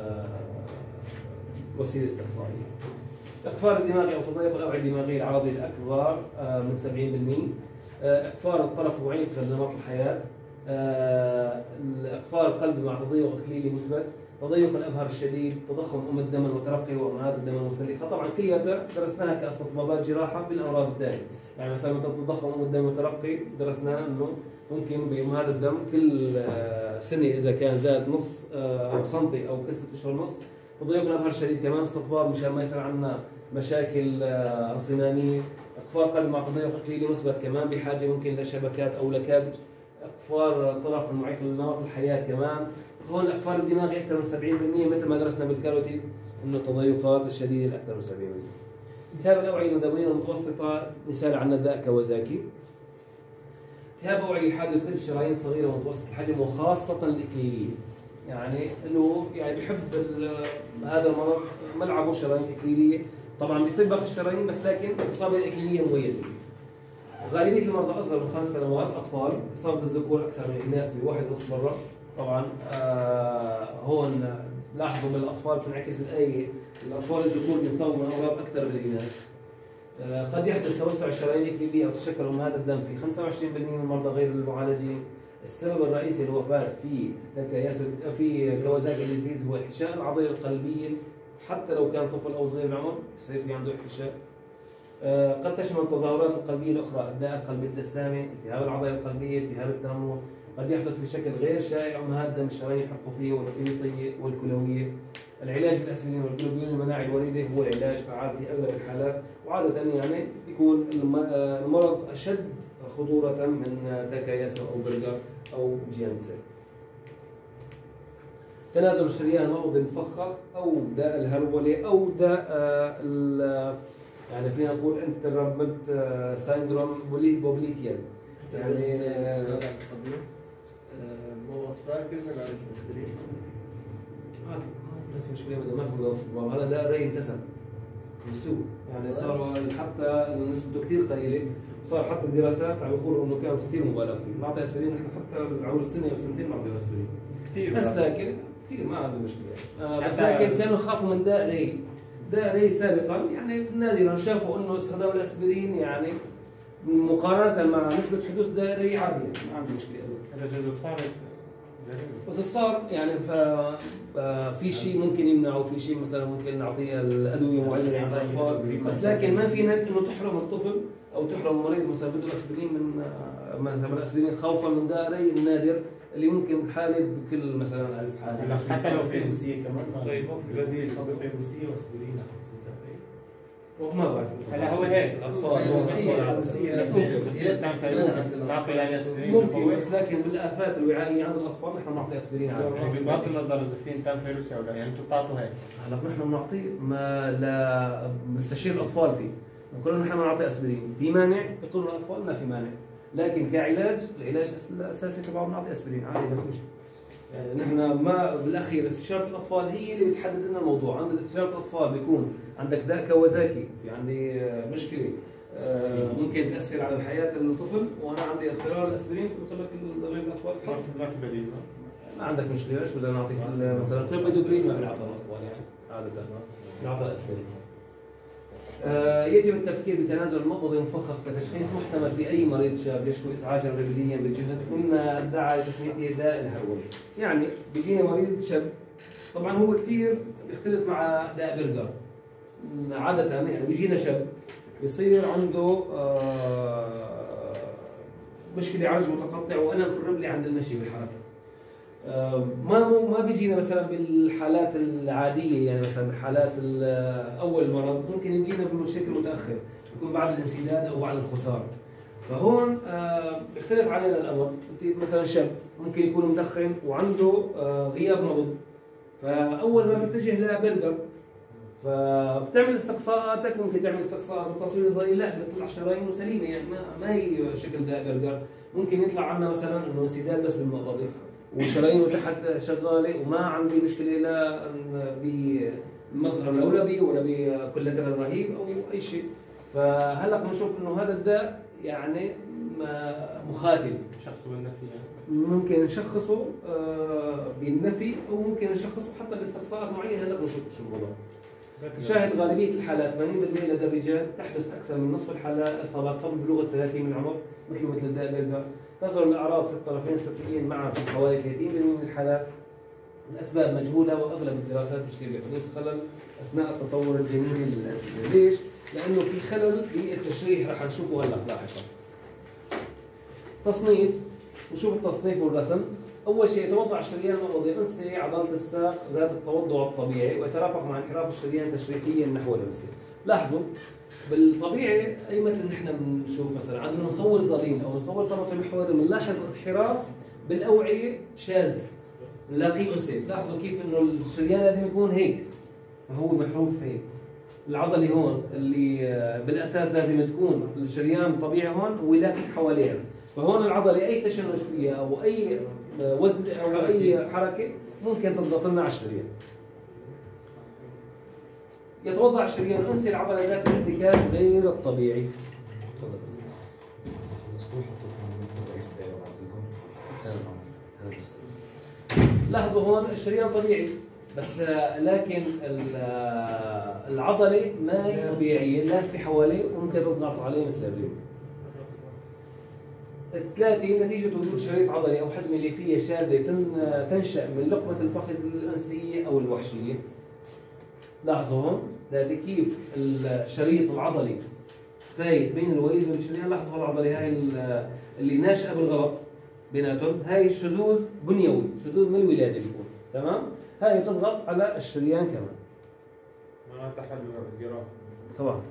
وسيله استقصائيه. اخفار الدماغي او تضيق الاوعيه الدماغيه العرضي الاكبر من سبعين بالمئة، اخفار الطرف معيق في نمط الحياه، اخفار القلب مع تضيق اكليلي مثبت، تضيق الابهر الشديد، تضخم ام الدم المترقي وامهات الدم المستلقه. طبعا كلياتها درسناها كاستطبابات جراحه بالامراض الثانيه، يعني مثلا مثل تضخم ام الدم المترقي درسناها انه ممكن بامهات الدم كل سنه اذا كان زاد نص سنتي او كل ست اشهر نص. تضيق الابهر الشديد كمان استطباب مشان ما يصير عندنا مشاكل انصماميه. اخفار قلب مع تضيق اكليلي مثبت كمان بحاجه ممكن لشبكات او لكبج. اخفار الطرف المعيق لنمط الحياه كمان. هون الاخفار الدماغي اكثر من سبعين بالمئة مثل ما درسنا بالكاروتيد انه التضيقات الشديده الاكثر من سبعين بالمئة. التهاب الاوعيه الندويه المتوسطه مثال عندنا داء كوازاكي. التهاب اوعيه حاد يصيب الشرايين صغيره ومتوسطه الحجم وخاصه الاكليليه. يعني انه يعني بحب هذا المرض ملعبه الشرايين الاكليليه، طبعا بيصيب باقي الشرايين بس لكن الاصابه الاكليليه مميزه. غالبيه المرضى اصغر من خمس سنوات اطفال، اصابه الذكور اكثر من الاناث بواحد ونص مره. طبعا آه هون لاحظوا بالاطفال بتنعكس الايه، الاطفال الذكور بيصابوا من امراض اكثر من الاناث. آه قد يحدث توسع الشرايين الاكليليه او تشكل امهات الدم في خمسة وعشرين بالمئة من المرضى غير المعالجين. السبب الرئيسي للوفاه في تكيس في كوازاكي ديزيز هو احتشاء العضله القلبيه، حتى لو كان طفل او صغير العمر يصير في عنده احتشاء. آه قد تشمل التظاهرات القلبيه الاخرى الداء القلبي الدسامه، التهاب العضله القلبيه، التهاب التنمر. قد يحدث بشكل غير شائع امهات دم الشرايين الحقوقيه والإبطية والكلويه. العلاج بالاسبرين والجلوبين المناعي الوريدي هو العلاج فعال في اغلب الحالات، وعاده يعني يكون المرض اشد خطوره من تكيس او برجر او جيانسر. تنازل الشريان المعوضي المفخخ او داء الهرولة او داء يعني فينا نقول انترمنت سايندروم بوبليتيان. يعني مو اطفال كيف نعالج اسبرين؟ عادي ما في مشكله بدنا ناخذ الاصابه، هذا داء ري انتسب بالسوق، يعني صاروا حتى نسبته كثير قليله، صار حتى الدراسات عم يقولوا انه كان كثير مبالغ فيه، نعطي اسبرين نحن حتى عمر السنه او سنتين نعطي اسبرين كثير، بس لكن كثير ما عنده مشكله. آه بس لكن كانوا يخافوا من داء ري، داء ري سابقا يعني نادرا شافوا انه استخدام الاسبرين يعني مقارنه مع نسبه حدوث داء ري عاديه، ما عنده مشكله. اذا صارت بس صار يعني في شيء ممكن يمنعه، في شيء مثلا ممكن نعطيه الادويه معينه للاطفال، بس لكن ما فينك انه تحرم الطفل او تحرم المريض مثلا بده اسبرين من مثلا الاسبرين خوفا من داء ري النادر اللي ممكن بحاله بكل مثلا ألف حاله. حتى لو فيروسيه كمان غيبه في بديل اصابه فيروسيه واسبرين ما بعرف هلا هو هيك الاطفال نعطي يعني اسبرين ممكن، بس لكن بالافات الوعائيه عند الاطفال نحن بنعطي اسبرين عادي. يعني بغض النظر اذا في انتان فيروسي او لا، يعني انتم بتعطوا هيك. هلا نحن بنعطيه ما لا بنستشير الاطفال فيه، بنقول لهم نحن بنعطي اسبرين، في مانع؟ بيقولوا الاطفال ما في مانع، لكن كعلاج العلاج الاساسي تبعه بنعطي اسبرين عادي ما في مشكله. يعني نحن ما بالاخير استشاره الاطفال هي اللي بتحدد لنا الموضوع، عند استشاره الاطفال بيكون عندك داء كوازاكي، في عندي مشكله ممكن تاثر على حياه الطفل وانا عندي اضطرار الاسبرين، فبقول لك طبيب الاطفال ما في بديل، ما عندك مشكله، ليش بدنا نعطيك مثلا طب دوغرين ما بنعطي الاطفال يعني عاده بنعطي الاسبرين. آه، يجب التفكير بتنازل المقبض المفخخ كتشخيص محتمل في اي مريض شاب يشكو ازعاجا رجليا بالجسد مما دعا لتسميته داء الهرولي. يعني بيجيني مريض شاب، طبعا هو كثير بيختلف مع داء برجر. عاده يعني بيجينا شاب بيصير عنده آه، مشكله عرج متقطع والم في الرمله عند المشي والحركه. ما ما بيجينا مثلا بالحالات العاديه، يعني مثلا بالحالات اول مرض ممكن يجينا بشكل متاخر، يكون بعد الانسداد او بعد الخساره. فهون بيختلف علينا الامر. انت مثلا شاب ممكن يكون مدخن وعنده غياب نبض، فاول ما بتتجه لبرجر فبتعمل استقصاءاتك، ممكن تعمل استقصاء بالتصوير النظري، لا بيطلع شرايينه سليمه، يعني ما, ما هي شكل داء برجر. ممكن يطلع عنا مثلا انه انسداد بس بالمقبضه وشرايينه تحت شغاله وما عندي مشكله لا بمظهر لولبي ولا بكولاترال رهيب او اي شيء. فهلا بنشوف انه هذا الداء يعني مخاطر. شخصه بالنفي يعني. ممكن نشخصه بالنفي او ممكن نشخصه حتى باستقصاءات معينه. هلا بنشوف شو الموضوع. شاهد غالبيه الحالات ثمانين بالمئة لدى الرجال، تحدث اكثر من نصف الحالات اصابات قبل بلوغ الثلاثين من العمر مثل مثل الداء برجر. تظهر الاعراض في الطرفين الصفريين معا في حوالي ثلاثين بالمئة من الحالات. الاسباب مجهوله واغلب الدراسات تشير لحدوث خلل اثناء التطور الجنيني للانسجه. ليش؟ لانه في خلل بالتشريح رح نشوفه هلا لاحقا. تصنيف، نشوف التصنيف والرسم. اول شيء يتوضع الشريان المقبضي انسي عضله الساق ذات التوضع الطبيعي ويترافق مع انحراف الشريان تشريحيا نحو الانسي. لاحظوا بالطبيعي اي مثل نحن بنشوف مثلا عندنا نصور ظليل او نصور طرف المحوري بنلاحظ انحراف بالاوعيه شاذ، بنلاقيه انسي. لاحظوا كيف انه الشريان لازم يكون هيك، فهو محروف هيك. العضله هون اللي بالاساس لازم تكون الشريان طبيعي هون ويلافف حواليها، فهون العضله اي تشنج فيها او اي وزن او اي حركه ممكن تضغط لنا على الشريان. يتوضع الشريان انسي العضله ذات الارتكاز غير الطبيعي. لاحظوا هون الشريان طبيعي بس لكن العضله ما هي طبيعيه، لافه حواليه وممكن تضغط عليه مثل الريم. ثلاثة نتيجة وجود شريط عضلي أو حزمة ليفية شاذة تنشأ من لقمة الفخذ الأنسية أو الوحشية. لاحظوا هون ثلاثة كيف الشريط العضلي فايت بين الوريد والشريان. لاحظوا العضلة هاي اللي ناشئة بالغلط بيناتهم، هاي الشذوذ بنيوي، شذوذ من الولادة بيكون، تمام؟ هاي بتضغط على الشريان كمان. معناتها حل الجراحة. طبعا.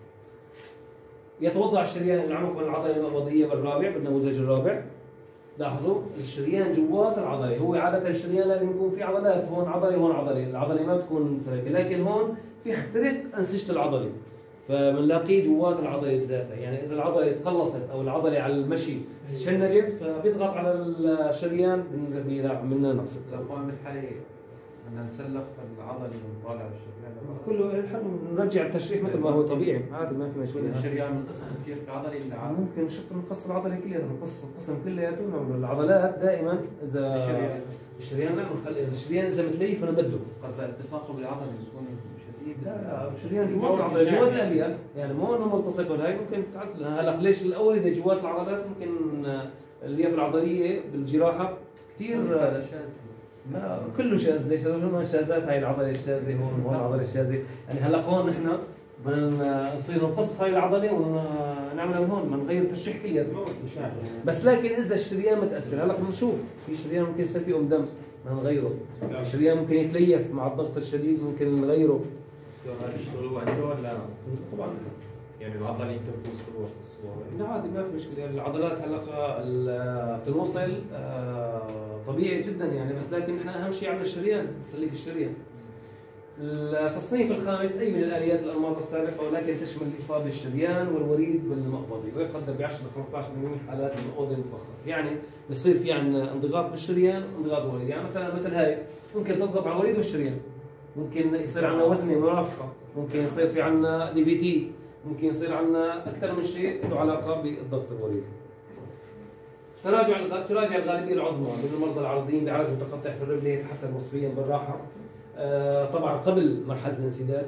يتوضع الشريان العنق والعضله المقبضيه بالرابع بالنموذج الرابع. لاحظوا الشريان جوات العضله، هو عاده الشريان لازم يكون في عضلات، هون عضله وهون عضله، العضله ما بتكون سلكه، لكن هون بيخترق انسجه العضله فبنلاقيه جوات العضله ذاتها. يعني اذا العضله تقلصت او العضله على المشي شنجت فبيضغط على الشريان من نقص. لو كان بالحاله بدنا نسلخ العضله ونطالع الشريان كله نرجع التشريح مثل ما هو طبيعي عادي، ما في مشكله. الشريان منقسم كثير في عضله اللي عادي ممكن نشق نقص العضله كلها، نقص القسم كلياته. العضلات دائما اذا الشريان الشريان لا بنخلي الشريان اذا متليف بنبدله. قصد التصاقه بالعضله بيكون شديد. لا لا الشريان جوات العضله جوات الالياف، يعني مو انه ملتصق ولا هي ممكن تعزل. هلا ليش الاورده جوات العضلات ممكن الالياف العضليه بالجراحه كثير ما كله شاذ. ليش؟ لانه الشاذات هاي العضله الشاذه هون وهون العضله الشاذه، يعني هلا هون نحن بدنا نصير نقص هاي العضله ونعملها من هون، بنغير التشريح كلياته. بس لكن اذا الشريان متاثر هلا بنشوف في شريان ممكن يصير فيه ام دم بدنا نغيره، الشريان ممكن يتليف مع الضغط الشديد ممكن نغيره. هذا يشتغلوا عنده ولا؟ طبعا يعني العضله اللي بتوصل الصور. لا عادي ما في مشكله. يعني العضلات هلا بتنوصل طبيعي جدا يعني، بس لكن نحن اهم شيء على الشريان، تسليك الشريان. التصنيف الخامس اي من الاليات الانماط السابقه ولكن تشمل الاصابه بالشريان والوريد بالمقبضي ويقدر ب عشرة ل خمسطعش بالمئة من حالات المقبضي المفخخ. يعني بصير في عندنا انضغاط بالشريان وانضغاط بالوريد. يعني مثلا مثل هاي ممكن تضغط على الوريد والشريان، ممكن يصير عندنا وزنه مرافقه، ممكن يصير في عندنا دي في تي، ممكن يصير عندنا اكثر من شيء له علاقه بالضغط الوريدي. تراجع تراجع الغالبيه العظمى من المرضى العرضيين بعرج متقطع في الرجل يتحسن وصفيا بالراحه. آه طبعا قبل مرحله الانسداد.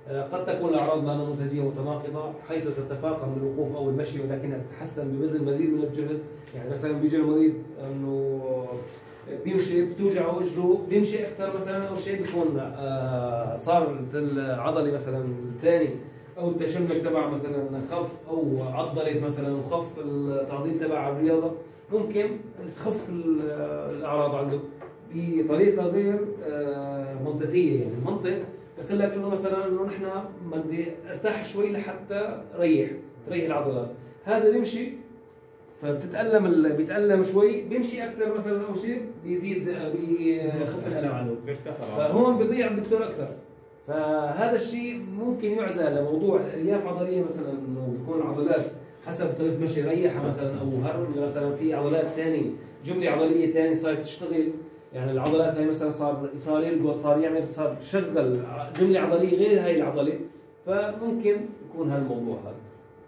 قد تكون الأعراض لا نموذجية متناقضة حيث تتفاقم بالوقوف أو المشي ولكنها تتحسن ببذل مزيد من الجهد. يعني مثلا بيجي المريض إنه بيمشي بتوجعه رجله بيمشي أكثر مثلا أو شيء بيكون آه صار العضلة مثلا الثاني أو التشنج تبع مثلا خف أو عضلت مثلا وخف التعضيل تبع الرياضة، ممكن تخف الأعراض عنده بطريقة غير آه منطقية. يعني المنطق بقول لك انه مثلا انه نحن بدي ارتاح شوي لحتى ريح تريح العضلات، هذا بيمشي فبتتألم ال... بيتألم شوي بيمشي اكثر مثلا او شيء بيزيد بيخف الالم عنده، فهون بيضيع الدكتور اكثر. فهذا الشيء ممكن يعزى لموضوع الالياف عضليه مثلا انه بيكون عضلات حسب طريقه مشي ريحها مثلا او هرم مثلا في عضلات ثانيه جمله عضليه ثانيه صارت تشتغل. يعني العضلات هاي مثلا صار صار يلقط صار يعمل صار تشغل جمله عضليه غير هاي العضله، فممكن يكون هذا الموضوع هذا.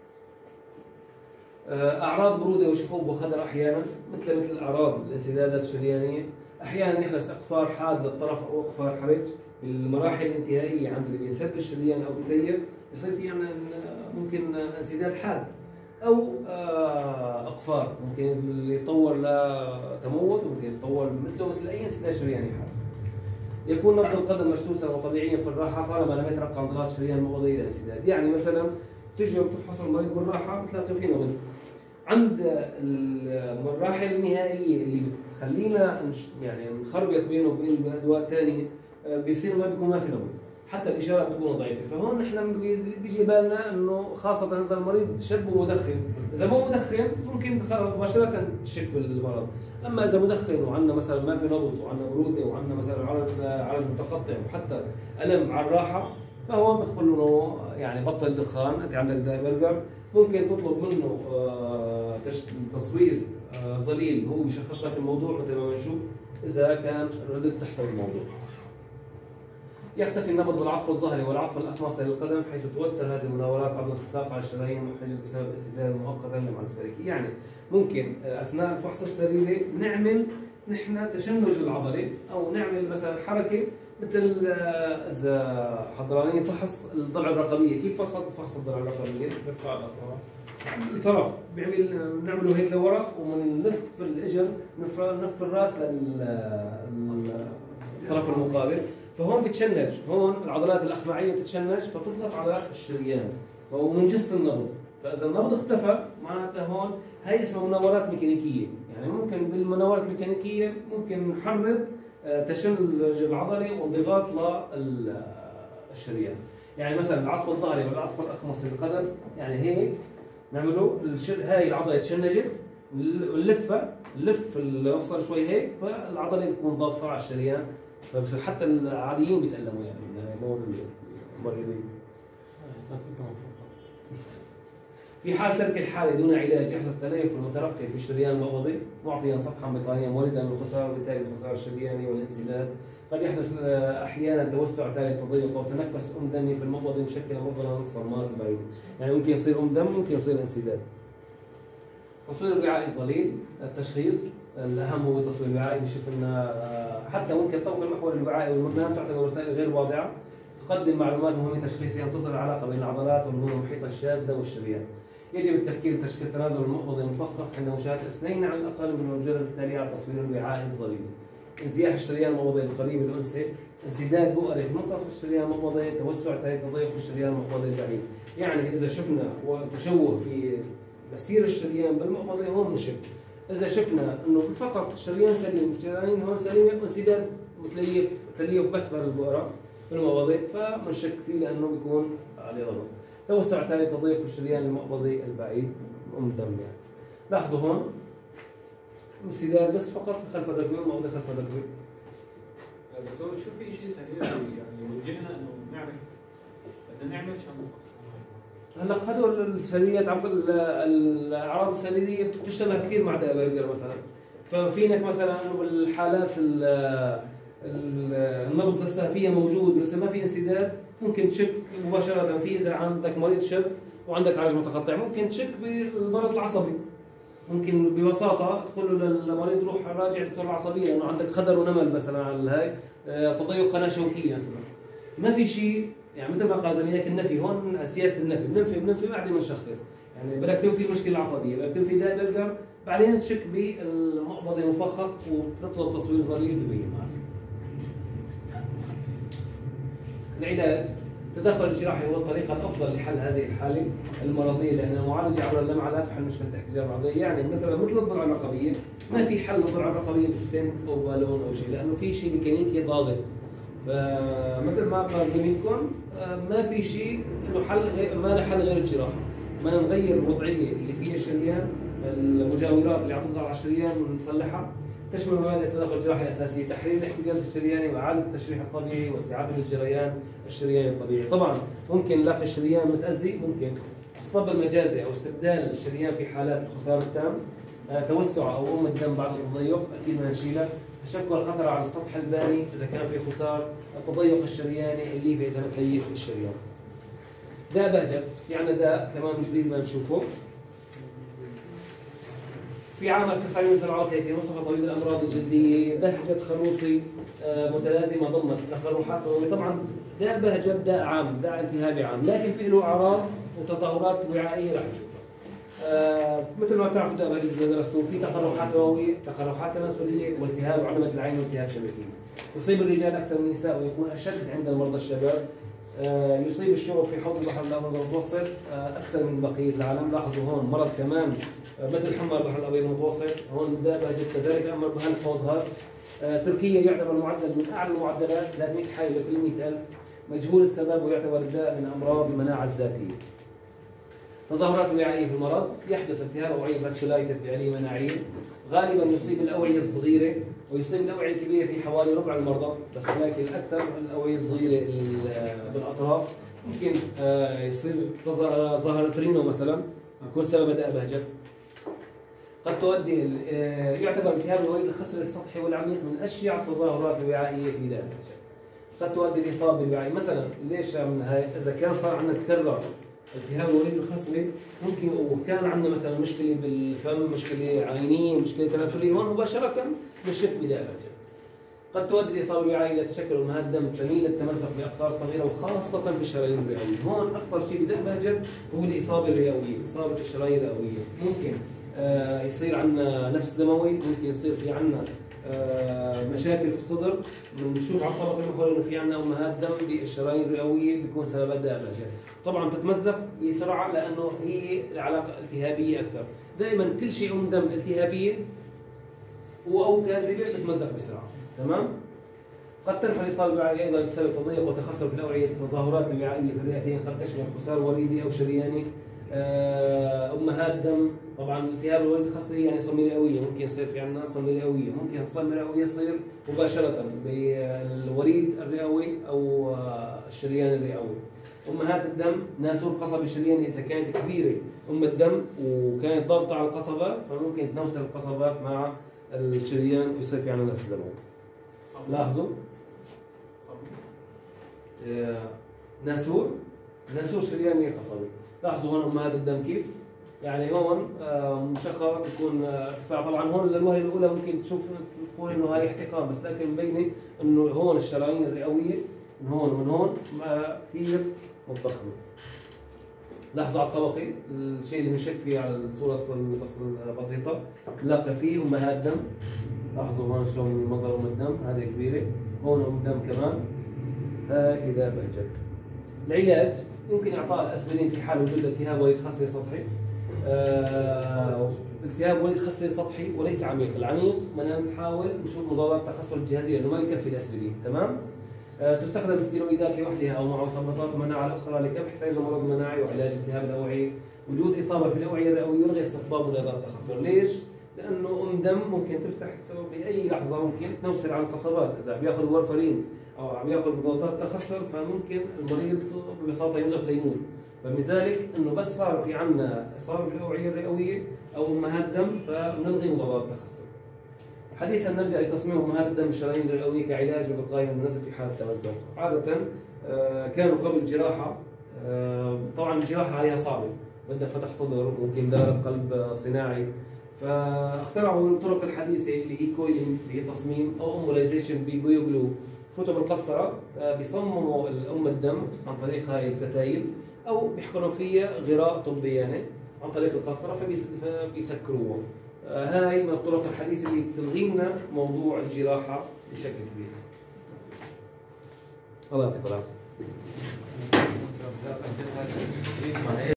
اعراض بروده وشحوب وخدر احيانا مثل مثل اعراض الانسدادات الشريانيه، احيانا يحدث اقفار حاد للطرف او اقفار حرج بالمراحل الانتهائيه عند اللي بيسد الشريان او بيتيف يصير في يعني ممكن انسداد حاد او اقفار، ممكن يتطور لتموت وممكن يتطور مثله مثل اي انسداد شرياني حاد. يكون نبض القدم مرسوسا وطبيعيا في الراحه طالما لم يترقى عضلات الشريان المعوضيه الى انسداد. يعني مثلا تجي وتفحص المريض بالراحه بتلاقي فيه نبض. عند المراحل النهائيه اللي بتخلينا يعني نخربط بينه وبين ادوار ثانيه بيصير ما بيكون ما في نبض، حتى الاشاره بتكون ضعيفه. فهون نحن بيجي بالنا انه خاصه اذا المريض شاب ومدخن، اذا مو مدخن ممكن مباشره تشك بالمرض، اما اذا مدخن وعندنا مثلا ما في نبض وعندنا بروده وعندنا مثلا عرج عرج متقطع وحتى الم على الراحه، فهون بتقول له يعني بطل دخان، انت عندك دايبرجر، ممكن تطلب منه تصوير ظليل هو بيشخص لك الموضوع مثل ما بنشوف اذا كان ردت تحسب الموضوع. يختفي النبض والعطف الظهري والعطف الاخمصي للقدم حيث توتر هذه المناورات عضله الساق على الشرايين المحتجز بسبب انسداد مؤقتا للمعدة السليكي. يعني ممكن اثناء الفحص السريري نعمل نحن تشنج العضله او نعمل مثلا حركه مثل اذا حضرانين فحص الضلع الرقبيه، كيف فحص فحص الضلع الرقبيه؟ بيرفع الاطراف الطرف بيعمل بنعمله هيك لورا وبنلف الاجر نلف الراس للطرف المقابل، فهون بتشنج، هون العضلات الاخمعيه بتتشنج فبتضغط على الشريان ومنجس النبض، فاذا النبض اختفى معناتها هون هي اسمها مناورات ميكانيكيه. يعني ممكن بالمناورات الميكانيكيه ممكن نحرض تشنج العضله وانضغاط للشريان. يعني مثلا العطف الظهري والعطف الاخمصي للقدم يعني هيك نعمله هاي العضله تشنجت نلفها نلف المفصل شوي هيك فالعضله بتكون ضاغطه على الشريان، فبصير حتى العاديين بيتألموا يعني مو المريضين. في حال ترك الحاله دون علاج يحدث تليف المترقي في الشريان المعوضي معطيا صفحا بطانيا مولدا للخساره وبالتالي الخساره الشرياني والانسداد. قد يحدث احيانا توسع تالي التضيق او تنكس ام دمي في المبض مشكل مظلما للصمامات البعيده. يعني ممكن يصير ام دم ممكن يصير انسداد. تصوير الوعاء الظليل التشخيص الاهم هو تصوير الوعاء. نشوف لنا حتى ممكن طوق المحور الوعائي والمرنان تعتبر وسائل غير واضعه تقدم معلومات مهمه تشخيصيه تظهر العلاقه بين العضلات والنمو المحيطه الشاذه والشريان. يجب التفكير بتشخيص تنازل المقبض المفخخ عند مشاهده اثنين على الاقل من المجرد التاليه على تصوير الوعاء الظليل. انزياح الشريان المقبضي القريب الانثى، انسداد بؤري في منتصف الشريان المقبضي، توسع تضيق الشريان المقبضي البعيد. يعني اذا شفنا تشوه في مسير الشريان بالمقبضي هون بنشك. اذا شفنا انه فقط الشريان سليم، الشرايين هون سليمه، انسداد متليف تليف بس بالبؤره بالمقبضي فبنشك فيه لانه بيكون عليه ضغط. توسع تالي تضيق الشريان المقبضي البعيد ام دم. يعني لاحظوا هون انسداد بس فقط خلف الركبه المقبضي خلف الركبه. دكتور شو في شيء سريع يعني يوجهنا انه نعرف بدنا نعمل عشان نستخلص؟ هلا هدول السريريات عفوا الاعراض السريريه بتشتغل كثير مع دايبرجر مثلا، ففينك مثلا انه بالحالات النبض لسه فيها موجود لسه ما في انسداد ممكن تشك مباشره في اذا عندك مريض شاب وعندك عرج متقطع ممكن تشك بالمرض العصبي. ممكن ببساطه تقول له للمريض روح راجع الدكتور العصبيه لانه عندك خدر ونمل مثلا على هاي تضيق قناه شوكيه مثلا. ما في شيء يعني مثل ما قال زميلك النفي هون سياسه النفي، بننفي بننفي بعدين بنشخص، يعني بدك تنفي المشكله العصبيه، بدك تنفي داء برجر، بعدين تشك بالمقبض المفخخ وتطلب تصوير ظليل ببين معك. العلاج التدخل الجراحي هو الطريقه الافضل لحل هذه الحاله المرضيه، لان المعالجه عبر اللمعه لا تحل مشكله الاحتجاج العضليه، يعني مثلا مثل الضلع الرقبيه ما في حل للضلع الرقبيه بستنت او بالون او شيء، لانه في شيء ميكانيكي ضاغط. فمثل ما قال زميلكم ما في شيء له حل غير ما له حل غير الجراحه، بدنا نغير الوضعيه اللي فيها الشريان، المجاورات اللي عم تضغط على الشريان ونصلحها. تشمل مبادئ التدخل الجراحي الاساسيه تحرير الاحتجاز الشرياني واعاده التشريح الطبيعي واستعاده الجريان الشرياني الطبيعي. طبعا ممكن لاقي الشريان متاذي، ممكن الصب المجازي او استبدال الشريان في حالات الخساره التام، توسع او ام الدم بعد التضيق اكيد بدنا نشيلها، تشكل خطر على السطح الباني اذا كان في خسار، التضيق الشرياني الليفي اذا متليف الشريان. داء بهجت يعني داء كمان جديد ما نشوفه. في عام ألف وتسعمئة وسبعة وثلاثين وصف طبيب الامراض الجلديه بهجه خروصي متلازمه ضمت تقرحات. طبعا داء بهجت داء عام، داء التهابي عام، لكن في له اعراض وتظاهرات وعائيه رح نشوفها. آه مثل ما بتعرفوا داء بهجت اذا درستوه في تقرحات روويه، تقرحات تناسليه، والتهاب عظمه العين والتهاب شبكيه. يصيب الرجال اكثر من النساء ويكون اشد عند المرضى الشباب. آه يصيب الشعوب في حوض البحر الابيض المتوسط آه اكثر من بقيه العالم. لاحظوا هون مرض كمان آه مثل حمى البحر الابيض المتوسط، هون داء بهجت كذلك امر بهالحوض هذا. آه تركيا يعتبر المعدل من اعلى المعدلات ثلاثمئة حاله لكل مئة ألف، مجهول السبب ويعتبر الداء من امراض المناعه الذاتيه. تظاهرات وعائيه في المرض، يحدث التهاب اوعيه فاسكولايتس بآلية مناعيه، غالبا يصيب الاوعيه الصغيره ويصيب الاوعيه الكبيره في حوالي ربع المرضى، بس لكن الاكثر الاوعيه الصغيره بالاطراف. ممكن يصير ظاهره رينو مثلا يكون سبب داء بهجت. قد تؤدي يعتبر التهاب الوريد الخصري السطحي والعميق من اشيع التظاهرات الوعائيه في داء البهجت. قد تؤدي الاصابه بالوعي، مثلا ليش من هاي اذا كان صار عندنا تكرر التهاب الوريد الخصري، ممكن وكان عندنا مثلا مشكله بالفم، مشكله عينيه، مشكله تناسليه، هون مباشره بنشك بداء بهجت. قد تؤدي الاصابه بالوعي الى تشكل امهات دم تميل التمزق باقطار صغيره وخاصه في الشرايين الرئويه. هون اخطر شيء بداء بهجت هو الاصابه الرئويه، اصابه الشرايين الرئويه. ممكن آه يصير عندنا نفس دموي، ممكن يصير في عندنا آه مشاكل في الصدر، بنشوف على الطبق المحوري انه في عندنا امهات دم بالشرايين الرئويه بيكون سببها داء بهجت. طبعا تتمزق بسرعه لانه هي العلاقه التهابيه اكثر، دائما كل شيء ام دم التهابيه او كاذبه تتمزق بسرعه، تمام؟ قد تنفع الاصابه بالوعي ايضا بسبب تضيق وتخثر في الاوعيه، التظاهرات الوعائيه في الرئتين قد تشمل خسار وريدي او شرياني، امهات دم. طبعا التهاب الوريد الخصري يعني صميم رئويه، ممكن يصير في عندنا صميم رئويه، ممكن الصميم الرئوي يصير مباشره بالوريد الرئوي او الشريان الرئوي. امهات الدم ناسور قصب الشرياني اذا كانت كبيره ام الدم وكانت ضاغطه على القصبات فممكن تنوسل القصبات مع الشريان ويصير في عندنا نفس دموي. لاحظوا آه ناسور ناسور شرياني قصبي. لاحظوا هون امهات الدم كيف؟ يعني هون آه مشخر بيكون ارتفاع. آه طبعا هون للوهله الاولى ممكن تشوف تقول انه هاي احتقان، بس لكن مبينه انه هون الشرايين الرئويه من هون ومن هون كثير متضخمه. لاحظوا على الطبقي الشيء اللي بنشك فيه على الصوره البسيطه، بنلاقي فيه امهات دم. لاحظوا هون شلون منظر ام الدم، هذه كبيره، هون ام الدم كمان، هاي داء بهجت. العلاج يمكن اعطاء الاسبرين في حال وجود التهاب وريد خصري سطحي. آه التهاب وريد خصري سطحي وليس عميق، العميق بدنا نحاول نشوف مضادات التخثر الجهازيه لانه ما يكفي الاسبرين، تمام؟ آه تستخدم الستيرويدات لوحدها او مع مثبطات المناعه الاخرى لكبح سير المرض المناعي وعلاج التهاب الاوعيه. وجود اصابه في الاوعيه الرئويه يلغي استخدام مضادات التخثر، ليش؟ لانه ام دم ممكن تفتح باي لحظه، ممكن تنوسل على القصبات، اذا عم ياخذ وارفرين او عم ياخذ مضادات تخثر فممكن المريض ببساطه ينزف ليموت. فلذلك انه بس صار في عندنا اصابه بالاوعيه الرئويه او امهات دم فبنلغي مضادات التخثر. حديثا نرجع لتصميم امهات الدم الشرايين الرئويه كعلاج ووقايه من النزف في حاله تمزق. عاده كانوا قبل الجراحه، طبعا الجراحه عليها صعبه، بدها فتح صدر، ممكن دارة قلب صناعي، فاخترعوا الطرق الحديثه اللي هي كويلينج اللي هي تصميم او امبولايزيشن ببيوجلو بفوتوا بالقسطره بيصمموا الام الدم عن طريق هاي الفتايل او بيحقنوا فيها غراء طبي يعني عن طريق القسطره فبيس- فبيسكروها. آه، هاي من الطرق الحديثه اللي بتلغي لنا موضوع الجراحه بشكل كبير. الله يعطيكم العافيه.